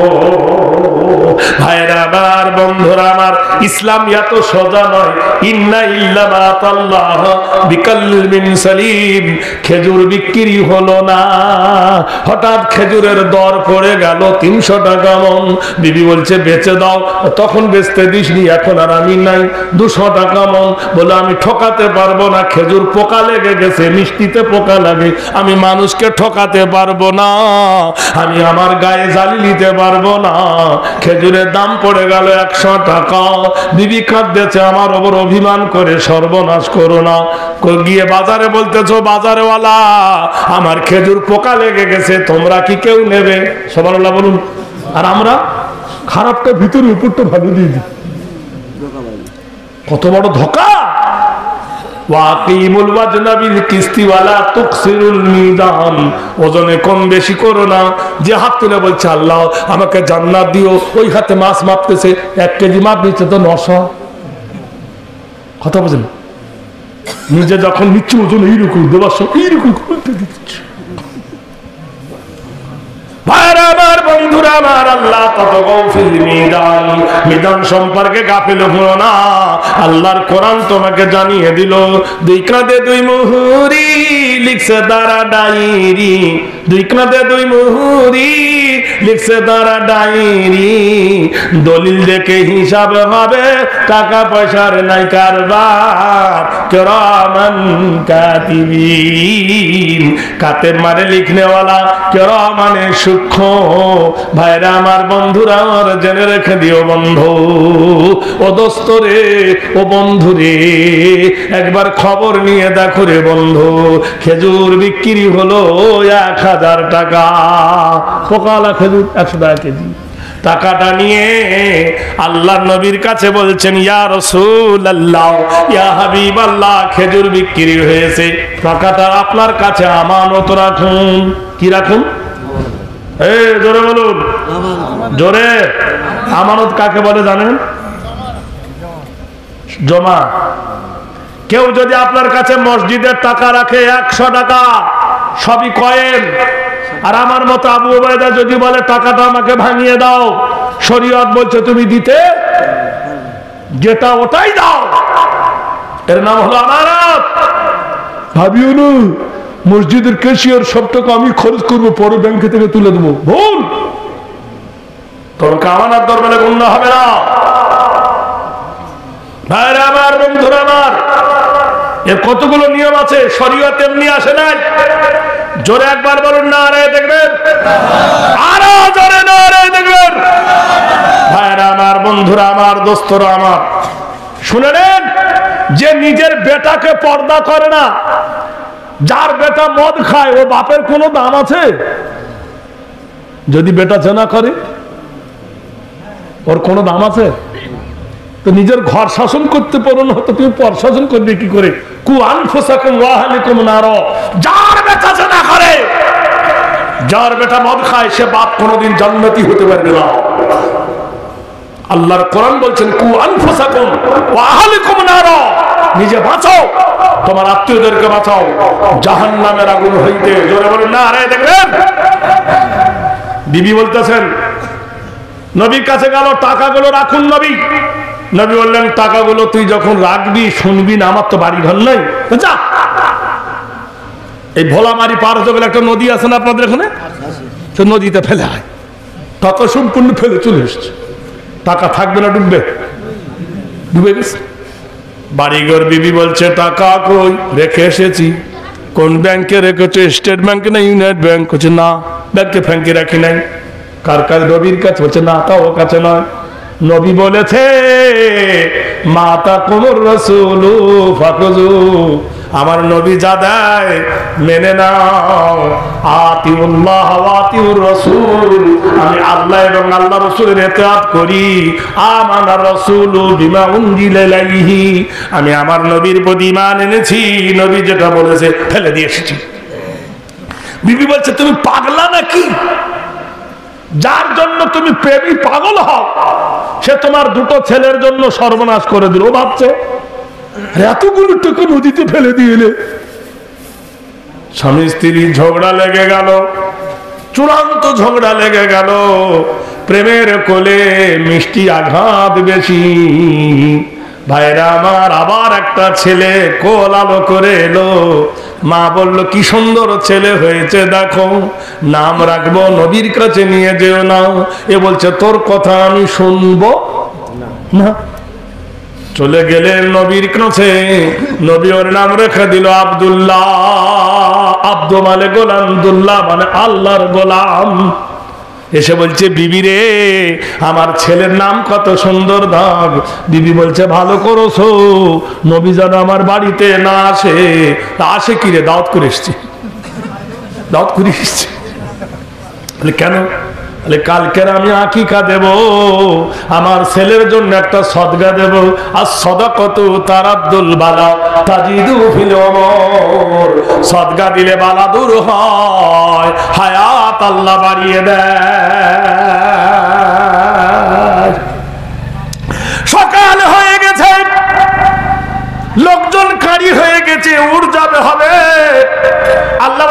ভাইরা আমার, বন্ধুরা আমার, ইসলাম এত সোজা নয়। ইন্না ইল্লা মা আতাল্লাহ বিকালবিন সালিম। খেজুর বিক্রি হলো না, হঠাৎ খেজুরের দর পড়ে গেল তিনশো টাকা মন। বিবি বলছে বেচে দাও, তখন বেচতে দিসনি, এখন আর আমি নাই, দুশো টাকা মন। বলে আমি ঠকাতে পারবো না, খেজুর পোকা লেগে গেছে, মিষ্টিতে পোকা লাগে, আমি মানুষকে ঠকাতে পারবো না, আমি আমার গায়ে জালি নিতে পারবো না। খেজুরের দাম পড়ে গেল একশো টাকা। বিবি কাঁদতেছে, আমার ওপর অভিমান করে সর্বনাশ করো না। গিয়ে বাজারে বলতেছো, বাজারেওয়ালা আমার খেজুর পোকা লেগে গেছে, তোমরা কি কেউ নেবে? সুবহানাল্লাহ বলুন। আর আমরা খারাপটা ভিতরে, উপরটা ভালো দিয়ে দিই। কত বড় ধোঁকা! ওয়াকিমুল ওয়াজনা বিল কিসতি ওয়ালা তুকসিরুল মিজান। ওজনে কম বেশি করো না। যে হাত তুলে বলছে আল্লাহ আমাকে জান্নাত দিও, ওই হাতে মাছ মাপতেছে, এক কেজি মাপ নিচ্ছে তো নশো। কথা বলছেন, নিজে যখন নিচ্ছে ওজন এইরকম, দেবার সব এইরকম উল্টে দিচ্ছে। ভাইরা আমার, বন্ধুরা আমার, আল্লাহ মিজান সম্পর্কে গাফিল হলো না। আল্লাহর কোরআন তোমাকে জানিয়ে দিল, দুই কাঁধে দুই মুহুরি লিখছে তারা ডায়েরি, দুই কাঁধে দুই মুহুরি লিখছে তারা ডায়েরি, দলিল দেখে হিসাব হবে, টাকা পয়সার নাই কারবার, কিরামান কাতিবিন, কাতেব মানে লিখনেওয়ালা, কিরামানে সূক্ষ্ম। ভাইরা আমার, বন্ধুরা আমার, জেনে রেখে দিও বন্ধু, ও দোস্ত রে, ও বন্ধু রে, একবার খবর নিয়ে দেখো রে বন্ধু, খেজুর বিক্রি হলো এক হাজার টাকা, পোকালা খেজুর একশো টাকা কেজি। টাকাটা নিয়ে আল্লাহর নবীর কাছে বলছেন, ইয়া রাসূলুল্লাহ, ইয়া হাবিবাল্লাহ, খেজুর বিক্রি হয়েছে, টাকাটা আপনার কাছে আমানত রাখুন। কি রাখুন? এই জোরে বলুন, জোরে। আমানত কাকে বলে জানেন? জমা। কেউ যদি আপনার কাছে মসজিদের টাকা রাখে একশো টাকা, সবই কয়েন, আর আমার মতো আবু উবাইদা যদি বলে টাকাটা আমাকে ভাঙিয়ে দাও, শরীয়ত বলছে তুমি দিতে যেটা ওটাই দাও, এর নাম হলো আমানত। ভাবিও না মসজিদের ক্যাশিয়ার সব টাকা আমি খরচ করবো, পরে ব্যাংকে থেকে তুলে দেবো, ভুল। তোমাকে আমানত দরবারে গণ্য হবে না। ভাইরা আমার, বন্ধুরা আমার, এর কতগুলো নিয়ম আছে, শরীয়ত এমনি আসে নাই। জোরে একবার বলুন না রে, দেখবেন আরো জোরে না রে, দেখবেন। ভাইরা আমার, বন্ধুরা আমার, দোস্তরা আমার, শুনে নেন, যে নিজের বেটাকে পর্দা করে না, যার বেটা মদ খায়, ও বাপের কোনো দাম আছে? যদি বেটা জেনা করে, ওর কোনো দাম আছে? তো নিজের ঘর শাসন করতে পারো না, তো তুমি পর শাসন করবে কি করে? কু আনফুসাকুম ওয়া আহলিকুম নার। যার বেটা জেনা করে, যার বেটা মদ খায়, সে বাপ কোনোদিন জান্নাতি হতে পারবে না। আল্লাহর কোরআন বলছেন, কু আনফুসাকুম ওয়া আহলিকুম নার, নিজে বাঁচাও, তোমার আত্মীয়দেরকে বাঁচাও জাহান্নামের আগুন হইতে। জোরে বলুন না রে, দেখবেন। বিবি বলতেছেন, নবীর কাছে গেল, টাকাগুলো রাখুন নবী। নবী বললেন, টাকাগুলো তুই যখন রাখবি শুনবি না, আমার তো বাড়ি ঘর নাই, যা। এই ভোলামারি পার হতে গেলে একটা নদী আছে না আপনাদের এখানে, সে নদীতে ফেলে হয়, টাকা সম্পূর্ণ ফেলে চলে এসছে, টাকা থাকবে না ডুববে, ডুবে গেছে। বাড়িঘর বিবি বলছে টাকা কই, রেখে এসেছি। কোন ব্যাংকে রেখেছে? স্টেট ব্যাংকে না ইউনাইটেড ব্যাংক? হচ্ছে না, ব্যাংকে ফ্যাংকে রাখি নাই। কার কাছে? নবীর কাছে। বলছে না, তা ওর কাছে নয়, নবী বলেছে মাতা কোমর রাসূল ফাকুজু, আমার নবী যা দেয় মেনে নাও। আতিউল্লাহ ওয়া আতিউর রাসূল, আমি আল্লাহ এবং আল্লাহ রাসূলের ইতাআত করি। আমানার রাসূলু বিমা উনজিলা ইলাইহি, আমি আমার নবীর প্রতি ঈমান এনেছি, নবী যেটা বলেছে ফেলে দিয়ে এসেছি। বিবি বলছে তুমি পাগলা নাকি? যার জন্য তুমি প্রেমী পাগল হও, সে তোমার দুটো ছেলের জন্য সর্বনাশ করে দিল। ও ভাবছে এতগুলো টাকা নদীতে ফেলে দিলে। স্বামী স্ত্রী ঝগড়া লেগে গেল, চূড়ান্ত ঝগড়া লেগে গেল। প্রেমের কোলে মিষ্টি আঘাত বেশি। ভাইরা আমার, আবার একটা ছেলে কোল আলো করে এলো। মা বলল কি সুন্দর ছেলে হয়েছে, দেখো নাম রাখবো, নবীর কাছে নিয়ে যেও না। এ বলছে তোর কথা আমি শুনবো না। চলে গেলেন নবীর কাছে, নবী ওর নাম রেখে দিল আব্দুল্লাহ। আব্দু মানে গোলাম, দুল্লাহ মানে আল্লাহর গোলাম। এসে বলছে বিবি রে, আমার ছেলের নাম কত সুন্দর দাগ। বিবি বলছে ভালো করেছো, নবী যেন আমার বাড়িতে না আসে। তা আসে কি রে? দাওয়াত করে এসছি। দাওয়াত করে এসছি কেন? কালকের আমি আকিকা দেব, আমার ছেলের জন্য একটা সদকা দেব। আর সদাকতু তারাদ্দুল বালা তাজিদু ফিল উমর, সদকা দিলে বালা দূর হয়, হায়াত আল্লাহ বাড়িয়ে দেয়। সকাল হয়ে গেছে, লোকজন কারি হয়ে গেছে, উড় যাবে হবে। আল্লাহ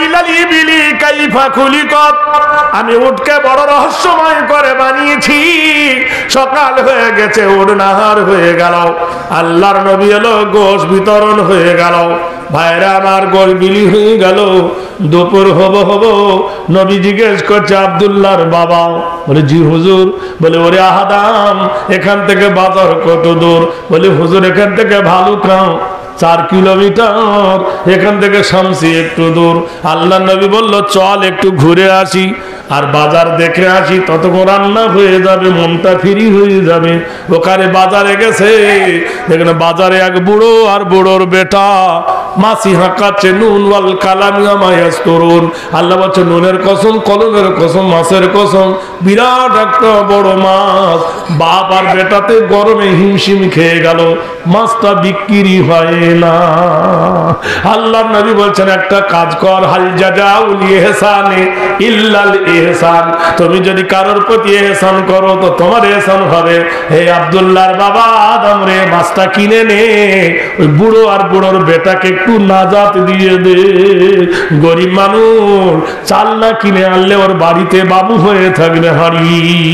আমি উটকে বড় রহস্যময় করে বানিয়েছি। সকাল হয়ে গেছে, উট নাহার হয়ে গেল। আল্লাহর নবী এলো, গোশ বিতরণ হয়ে গেল। ভাইরা আমার, গোশ বিলি হয়ে গেল। দুপুর হব হব, নবী জিজ্ঞেস করছে আব্দুল্লাহর বাবা, বলে জি হুজুর। বলে ওরে আহাদাম, এখান থেকে বাজার কত দূর? বলে হুজুর এখান থেকে ভালুকা চার কিলোমিটার, এখান থেকে শামসি একটু দূর। আল্লাহ নবী বলল চল একটু ঘুরে আসি আর বাজার দেখে আসি, ততক্ষণ রান্না হয়ে যাবে, মনটা ফ্রি হয়ে যাবে। ওখানে বাজারে গেছে, এখানে বাজারে এক বুড়ো আর বুড়োর বেটা মাছি হাঁকাচ্ছে। নুন ওয়াল কালামিয়া মায়াস তরুণ। আল্লাহ বলছে নুনের কসম, কলমের কসম, মাছের কসম, বিরাট একটা বড় মাছ। বাপ আর বেটাতে গরমে হিমশিম খেয়ে গেল, মাছটা বিক্রি হয় না। আল্লাহ নবী বলছেন একটা কাজ কর, হাল জাযাউল ইহসানে ইল্লাল ইহসান, তুমি যদি কারোর প্রতি ইহসান করো তো তোমার ইহসান হবে। হে আব্দুল্লাহর বাবা আদম রে, মাছটা কিনে নে, ওই বুড়ো আর বুড়োর বেটাকে একটু নাজাত দিয়ে দে। গরিব মানুষ, চাল না কিনে আনলে ওর বাড়িতে বাবু হয়ে থাকবে হাঁড়ি।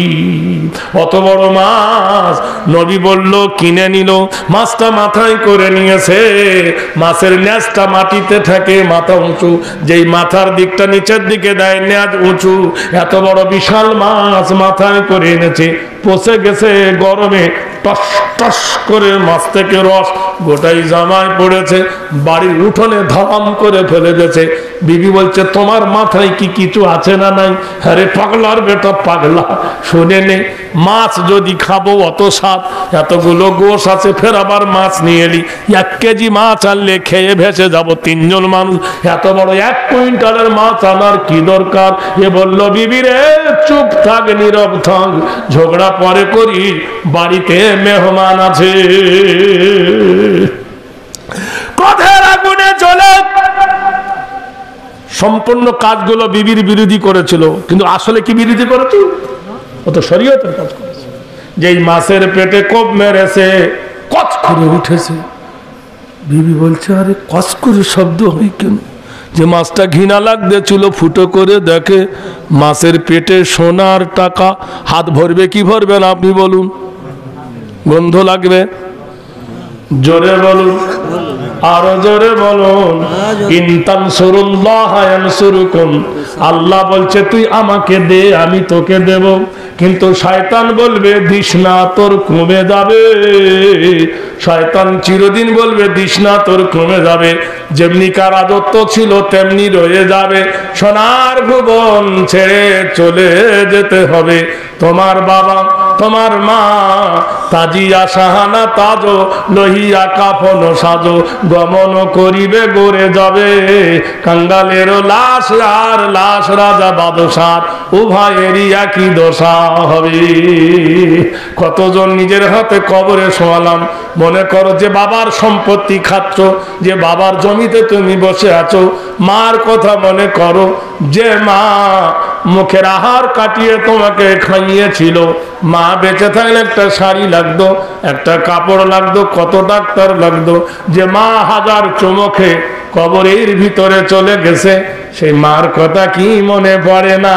অত বড় মাছ নবী বলল কিনে নিল। মাছটা মাথায় করে নিয়েছে, মাছের ন্যাজটা মাটিতে থাকে, মাথা উঁচু, যেই মাথার দিকটা নিচের দিকে দেয় ন্যাজ উঁচু। এত বড় বিশাল মাছ মাথায় করে এনেছে, পচে গেছে গরমে, টস টস করে মাছ থেকে রস গোটাই জামায় পড়েছে, বাড়ির উঠোনে ধাম করে ফেলে দিয়েছে। বিবি বলছে তোমার মাথায় কি কিছু আছে না নাই? আরে পাগলার বেটা পাগলা, শুনে নে, মাছ যদি খাবো অত স্বাদ, এতগুলো গোশ আছে, ফের আবার মাছ নিয়ে এলি, এক কেজি মাছ আনলে খেয়ে ভেসে যাব তিনজন মানুষ, এত বড় এক কুইন্টালের মাছ আনার কি দরকার? এ বলল বিবি রে চুপ থাক, নীরব থাক, ঝগড়া পরে করি, বাড়িতে মেহমান আছে। ক্রোধের আগুনে জ্বলে সম্পূর্ণ কাজগুলো বিবির বিরোধী করেছিল, কিন্তু আসলে কি বিরোধী করেছিল? ও তো শরীয়তের কাজ করেছে। যেই মাছের পেটে কোপ মেরেছে, কচ করে উঠেছে। বিবি বলছে আরে কচ করে শব্দ হয় কেন? যে মাছটা ঘৃণা লাগতেছিল, ফুটো করে দেখে মাছের পেটে সোনার টাকা। হাত ভরবে কি ভরবে না আপনি বলুন? গন্ধ লাগবে, জোরে বলুন। আরো জোরে বলুন, ইন তানসুরুল্লাহ ইয়ানসুরকুম। আল্লাহ বলছে তুই আমাকে দে, আমি তোকে দেব। কিন্তু শয়তান বলবে দিস না, তোর কমে যাবে। শয়তান চিরদিন বলবে দিস না, তোর কমে যাবে। যেমনি কার রাজত্ব ছিল তেমনি রয়ে যাবে। সোনার ভুবন ছেড়ে চলে যেতে হবে। তোমার বাবা, তোমার মা, তাজিয়া সাহানা তাজো, লহিয়া কাফন সাজো, গমন করিবে গড়ে যাবে। কাঙ্গালের লাশ আর লাশ রাজা বাদশার, উভয়েরই একই দশা হবে। কতজন নিজের হাতে কবরে শোয়ালাম। মনে করো যে বাবার সম্পত্তি খাচ্ছ, যে বাবার জমিতে তুমি বসে আছো। মার কথা মনে করো, যে মা মুখের আহার কাটিয়ে তোমাকে খাইয়েছিল। মা বেঁচে থাকলে একটা শাড়ি লাগতো, একটা কাপড় লাগতো, কত ডাক্তার লাগতো। যে মা হাজার চুমুখে কবরের ভিতরে চলে গেছে, সেই মার কথা কি মনে পড়ে না?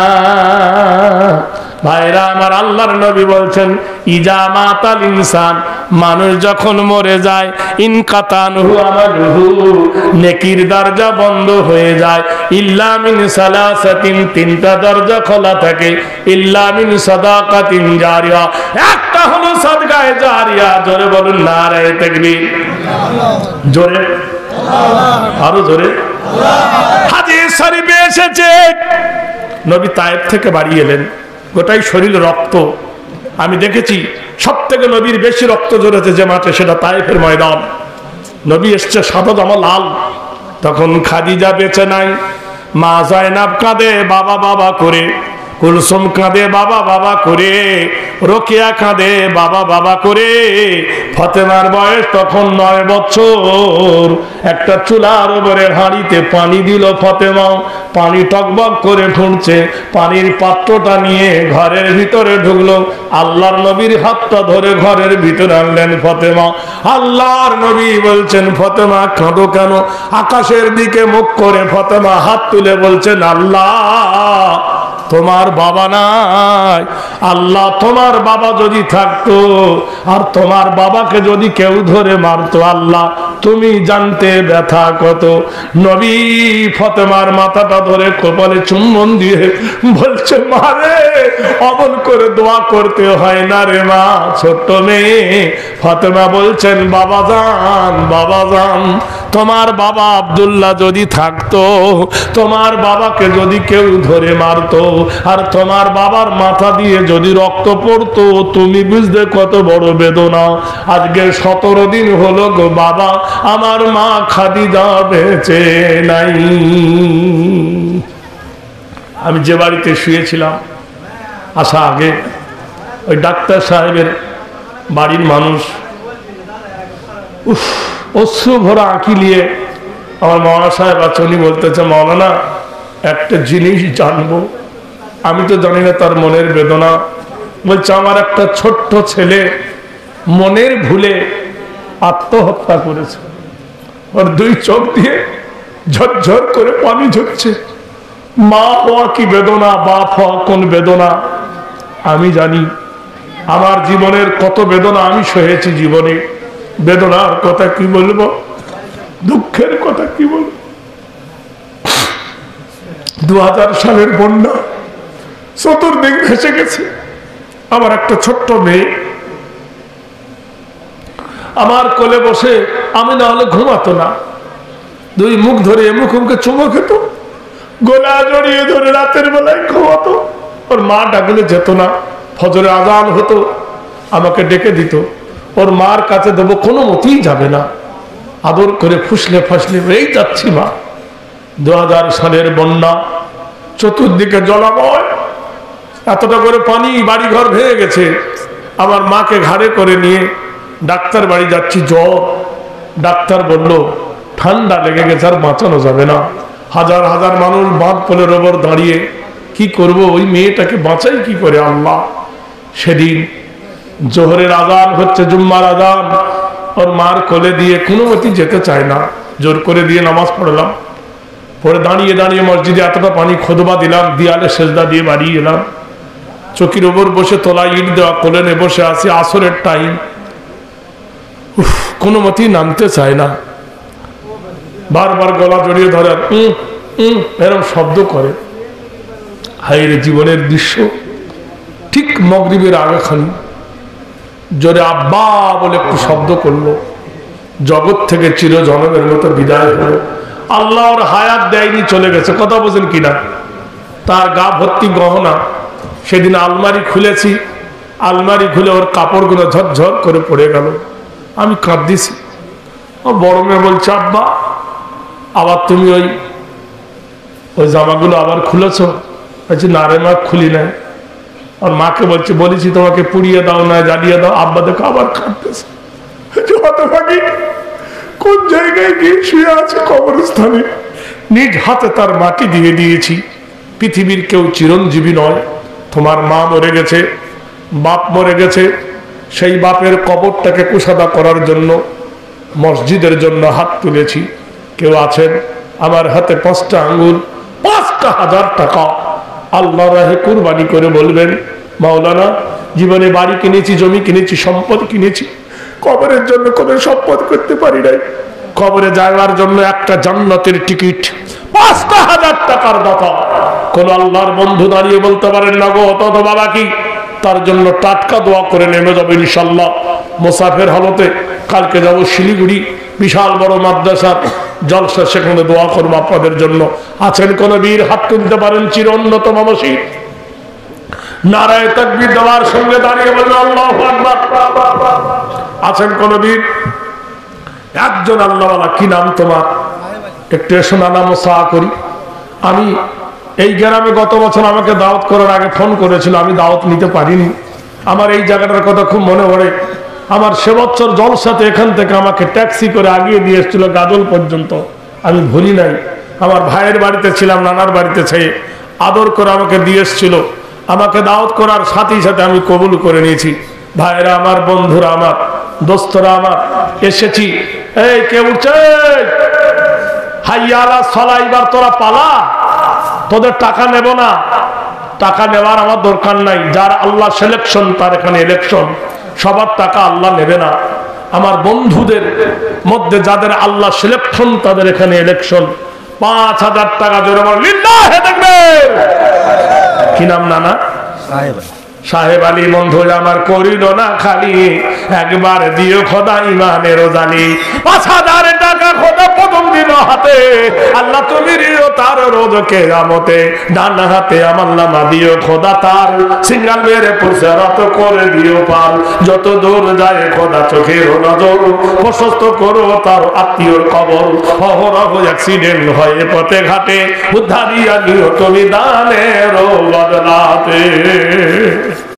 ভাইরা আমার, আল্লাহর নবী বলছেন ইজা মাতাল ইনসান, মানুষ যখন মরে যায়, ইনকাতানহু আমালুহু, নেকির দরজা বন্ধ হয়ে যায়। ইল্লা মিন সালাসাতিন, তিনটা দরজা খোলা থাকে। ইল্লা মিন সাদাকাতিন জারিয়া, একটা হলো সাদকায়ে জারিয়া। জোরে বলুন নারায়ে তাকবীর। জোরে, আরো জোরে। হাদিস শরীফে এসেছে নবী তায়েফ থেকে বাড়ি এলেন, গোটাই শরীর রক্ত। আমি দেখেছি সব থেকে নবীর বেশি রক্ত ঝরেছে যে মাঠে, সেটা তায়েফের ময়দান। নবী এসছে সাদা জামা লাল। তখন খাদিজা বেঁচে নাই। মা জায়নাব কাঁদে বাবা বাবা করে, কুলসুম কাঁদে বাবা বাবা করে, রোকেয়া কাঁদে বাবা বাবা করে। ফাতেমার বয়স তখন নয় বছর। একটা চুলার উপরে হাঁড়িতে পানি দিল ফাতেমা, পানি টকবক করে ফুটছে। পানির পাত্রটা নিয়ে ঘরের ভিতরে ঢুকলো। আল্লাহর নবীর হাতটা ধরে ঘরের ভিতরে আনলেন ফাতেমা। আল্লাহর নবী বলছেন ফাতেমা কাঁদো কেন? আকাশের দিকে মুখ করে ফাতেমা হাত তুলে বলছেন আল্লাহ তোমার বাবা নাই। আল্লাহ তোমার বাবা যদি থাকতো আর তোমার বাবাকে যদি কেউ ধরে মারতো, আল্লাহ তুমি জানতে ব্যথা কত। নবী ফাতেমার মাথাটা ধরে কপালে চুম্বন দিয়ে বলছে মারে, অমন করে দোয়া করতে হয় না রে মা, ছোট্ট মেয়ে। ফাতেমা বলছেন বাবা জান, বাবা জান, তোমার বাবা আব্দুল্লাহ যদি থাকতো, তোমার বাবাকে যদি কেউ ধরে মারতো আর তোমার বাবার মাথা দিয়ে যদি রক্ত পড়তো, তুমি বুঝতে কত বড় বেদনা। আজকে সতেরো দিন হলো গো বাবা, আমার মা খাদিজা বেঁচে নাই। আমি যে বাড়িতে শুয়েছিলাম আসা আগে, ওই ডাক্তার সাহেবের বাড়ির মানুষ উফ অশ্রু ভরা আঁকি নিয়ে আমার মৌলানা সাহেব আছে, উনি বলতেছে মৌলানা একটা জিনিস জানবো। আমি তো জানি না তার মনের বেদনা। বলছে আমার একটা ছোট্ট ছেলে মনের ভুলে আত্মহত্যা করেছে। ওর দুই চোখ দিয়ে ঝরঝর করে পানি ঝরছে। মা হওয়া কি বেদনা, বাপ হওয়া কোন বেদনা আমি জানি। আমার জীবনের কত বেদনা আমি সহেছি জীবনে। বেদনার কথা কি বলবো, দুঃখের কথা কি বলবো। দু হাজার সালের বন্যা চতুর্দিক ভেসে গেছে। আমার একটা ছোট্ট মেয়ে আমার কোলে বসে, আমি না হলে ঘুমাতো না, দুই মুখ ধরে মুখ মুখে চুমো খেত, গোলা জড়িয়ে ধরে রাতের বেলায় ঘুমাতো। ওর মা ডাকলে যেত না। ফজরে আজান হতো, আমাকে ডেকে দিত, ওর মার কাছে দেবো, কোনো মতেই যাবে না। আদর করে ফুসলে ফাসলে এই যাচ্ছি মা। দু হাজার সালের বন্যা, চতুর্দিকে জলাময়, এতটা করে পানি, বাড়ি ঘর ভেঙে গেছে। আমার মাকে ঘাড়ে করে নিয়ে ডাক্তার বাড়ি যাচ্ছি, জ্বর। ডাক্তার বলল ঠান্ডা লেগে গেছে, আর বাঁচানো যাবে না। হাজার হাজার মানুষ বাঁধ পোলের ওপর দাঁড়িয়ে কি করব, ওই মেয়েটাকে বাঁচাই কি করে আল্লাহ। সেদিন জোহরের আজান হচ্ছে, জুম্মার আজান, ওর মার কোলে দিয়ে কোনো মতি যেতে চায় না, জোর করে দিয়ে নামাজ পড়লাম। পরে দাঁড়িয়ে দাঁড়িয়ে মসজিদে এতটা পানি খোদবা দিলাম, দিয়ালে সেজদা দিয়ে বাড়ি এলাম। চকির ওপর বসে তোলা ইট দেওয়া, কোলে নিয়ে বসে আছি, আসরের টাইম। কোনো মতেই নামতে চায় না। বারবার গলা জড়িয়ে ধরে এরকম শব্দ করে। হাইরে জীবনের দৃশ্য। ঠিক মাগরিবের আগেখানি জোরে আব্বা বলে একটু শব্দ করলো, জগৎ থেকে চিরজনমের মতো বিদায় হলো। আল্লাহ ওর হায়াত দেয়নি, চলে গেছে। কথা বোঝেন কিনা? তার গা ভর্তি গহনা। সেদিন আলমারি খুলেছি, আলমারি খুলে ওর কাপড়গুলো ঝরঝর করে পড়ে গেল। আমি কাঁদতেছি। ও বড় মেয়ে বলছে, আব্বা আবার তুমি ওই ওই জামাগুলো আবার খুলেছ? বলছি না রে মা, খুলি নাই। আর মাকে বলছে, বলেছি তোমাকে পুড়িয়ে দাও না জ্বালিয়ে দাও। আব্বা দেখো আবার কাঁদতেছে। কোন জায়গায় গিয়ে শুয়ে আছে কবরস্থানে, নিজ হাতে তার মাটি দিয়ে দিয়েছি। পৃথিবীর কেউ চিরঞ্জীবী নয়। তোমার মা মরে গেছে, বাপ মরে গেছে। সেই বাপের কবরটাকে কুশাদা করার জন্য মসজিদের জন্য হাত তুলেছি। কেউ আছেন? আমার হাতে পাঁচটা আঙ্গুল, পাঁচটা হাজার টাকা আল্লাহ রাহে কুরবানি করে বলবেন, মাওলানা জীবনে বাড়ি কিনেছি, জমি কিনেছি, সম্পদ কিনেছি, কবরের জন্য কোনো সম্পদ করতে পারি নাই। কবরে যাওয়ার জন্য একটা জান্নাতের টিকিট পাঁচটা হাজার টাকার দাতা। কোন আল্লাহর বন্ধু দাঁড়িয়ে বলতে পারেন না গো তত বাবা কি? তার জন্য টাটকা দোয়া করে নেমে যাবো ইনশাল্লাহ। মুসাফের হালতে কালকে যাব শিলিগুড়ি, বিশাল বড় মাদ্রাসার জলসা, সেখানে দোয়া করবো আপনাদের জন্য। আছেন কোন বীর? হাত তুলতে পারেন। চির অন্যতম মসজিদ নারায়ে তাকবীর দেওয়ার সঙ্গে দাঁড়িয়ে বলবেন আল্লাহু আকবার। আছেন কোন বীর? একজন আল্লাহওয়ালা। কি নাম তোমার? একটু এসো না, নাম সা করি। আমি এই গ্রামে গত বছর আমাকে দাওয়াত করার আগে ফোন করেছিল, আমি দাওয়াত নিতে পারিনি। আমার এই জায়গাটার কথা খুব মনে পড়ে। আমার সে বছর জলসাতে এখান থেকে আমাকে ট্যাক্সি করে আগিয়ে দিয়ে এসেছিল গাজল পর্যন্ত, আমি ভুলি নাই। আমার ভাইয়ের বাড়িতে ছিলাম, নানার বাড়িতে ছেয়ে আদর করে আমাকে দিয়ে এসেছিল। আমাকে দাওয়াত করার সাথে সাথে আমি কবুল করে নিয়েছি। ভাইয়েরা আমার, বন্ধুরা আমার, দোস্তরা আমার, এসেছি। এই কে উঠছে? হাইয়া আলা সালাহ, এবার তোরা পালা, তোদের টাকা নেব না। টাকা নেওয়ার আমার দরকার নাই। যার আল্লাহ সিলেকশন তার এখানে ইলেকশন। সবার টাকা আল্লাহ নেবে না। আমার বন্ধুদের মধ্যে যাদের আল্লাহ সিলেকশন তাদের এখানে ইলেকশন। পাঁচ হাজার টাকা জোরে বল লিল্লাহে তাকবীর। কি নাম নানা? সাহেব আলী। বন্ধু আমার করিল না খালি, একবার দিও খোদা ইমানের জালি। পাঁচ হাজার টাকা খোদা প্রথম দিল হাতে, আল্লাহ তুমি দিও তার রোজ কিয়ামতে। ডান হাতে আমার নামা দিও খোদা তার, সিঙ্গাল মেরে পুরসরাত করে দিও পার। যত দূর যায় খোদা চোখের নজর, প্রশস্ত করো তার আত্মীয়র কবর। অহরহ অ্যাক্সিডেন্ট হয় পথে ঘাটে, উদ্ধারিয়া নিও তুমি দানের বদলাতে।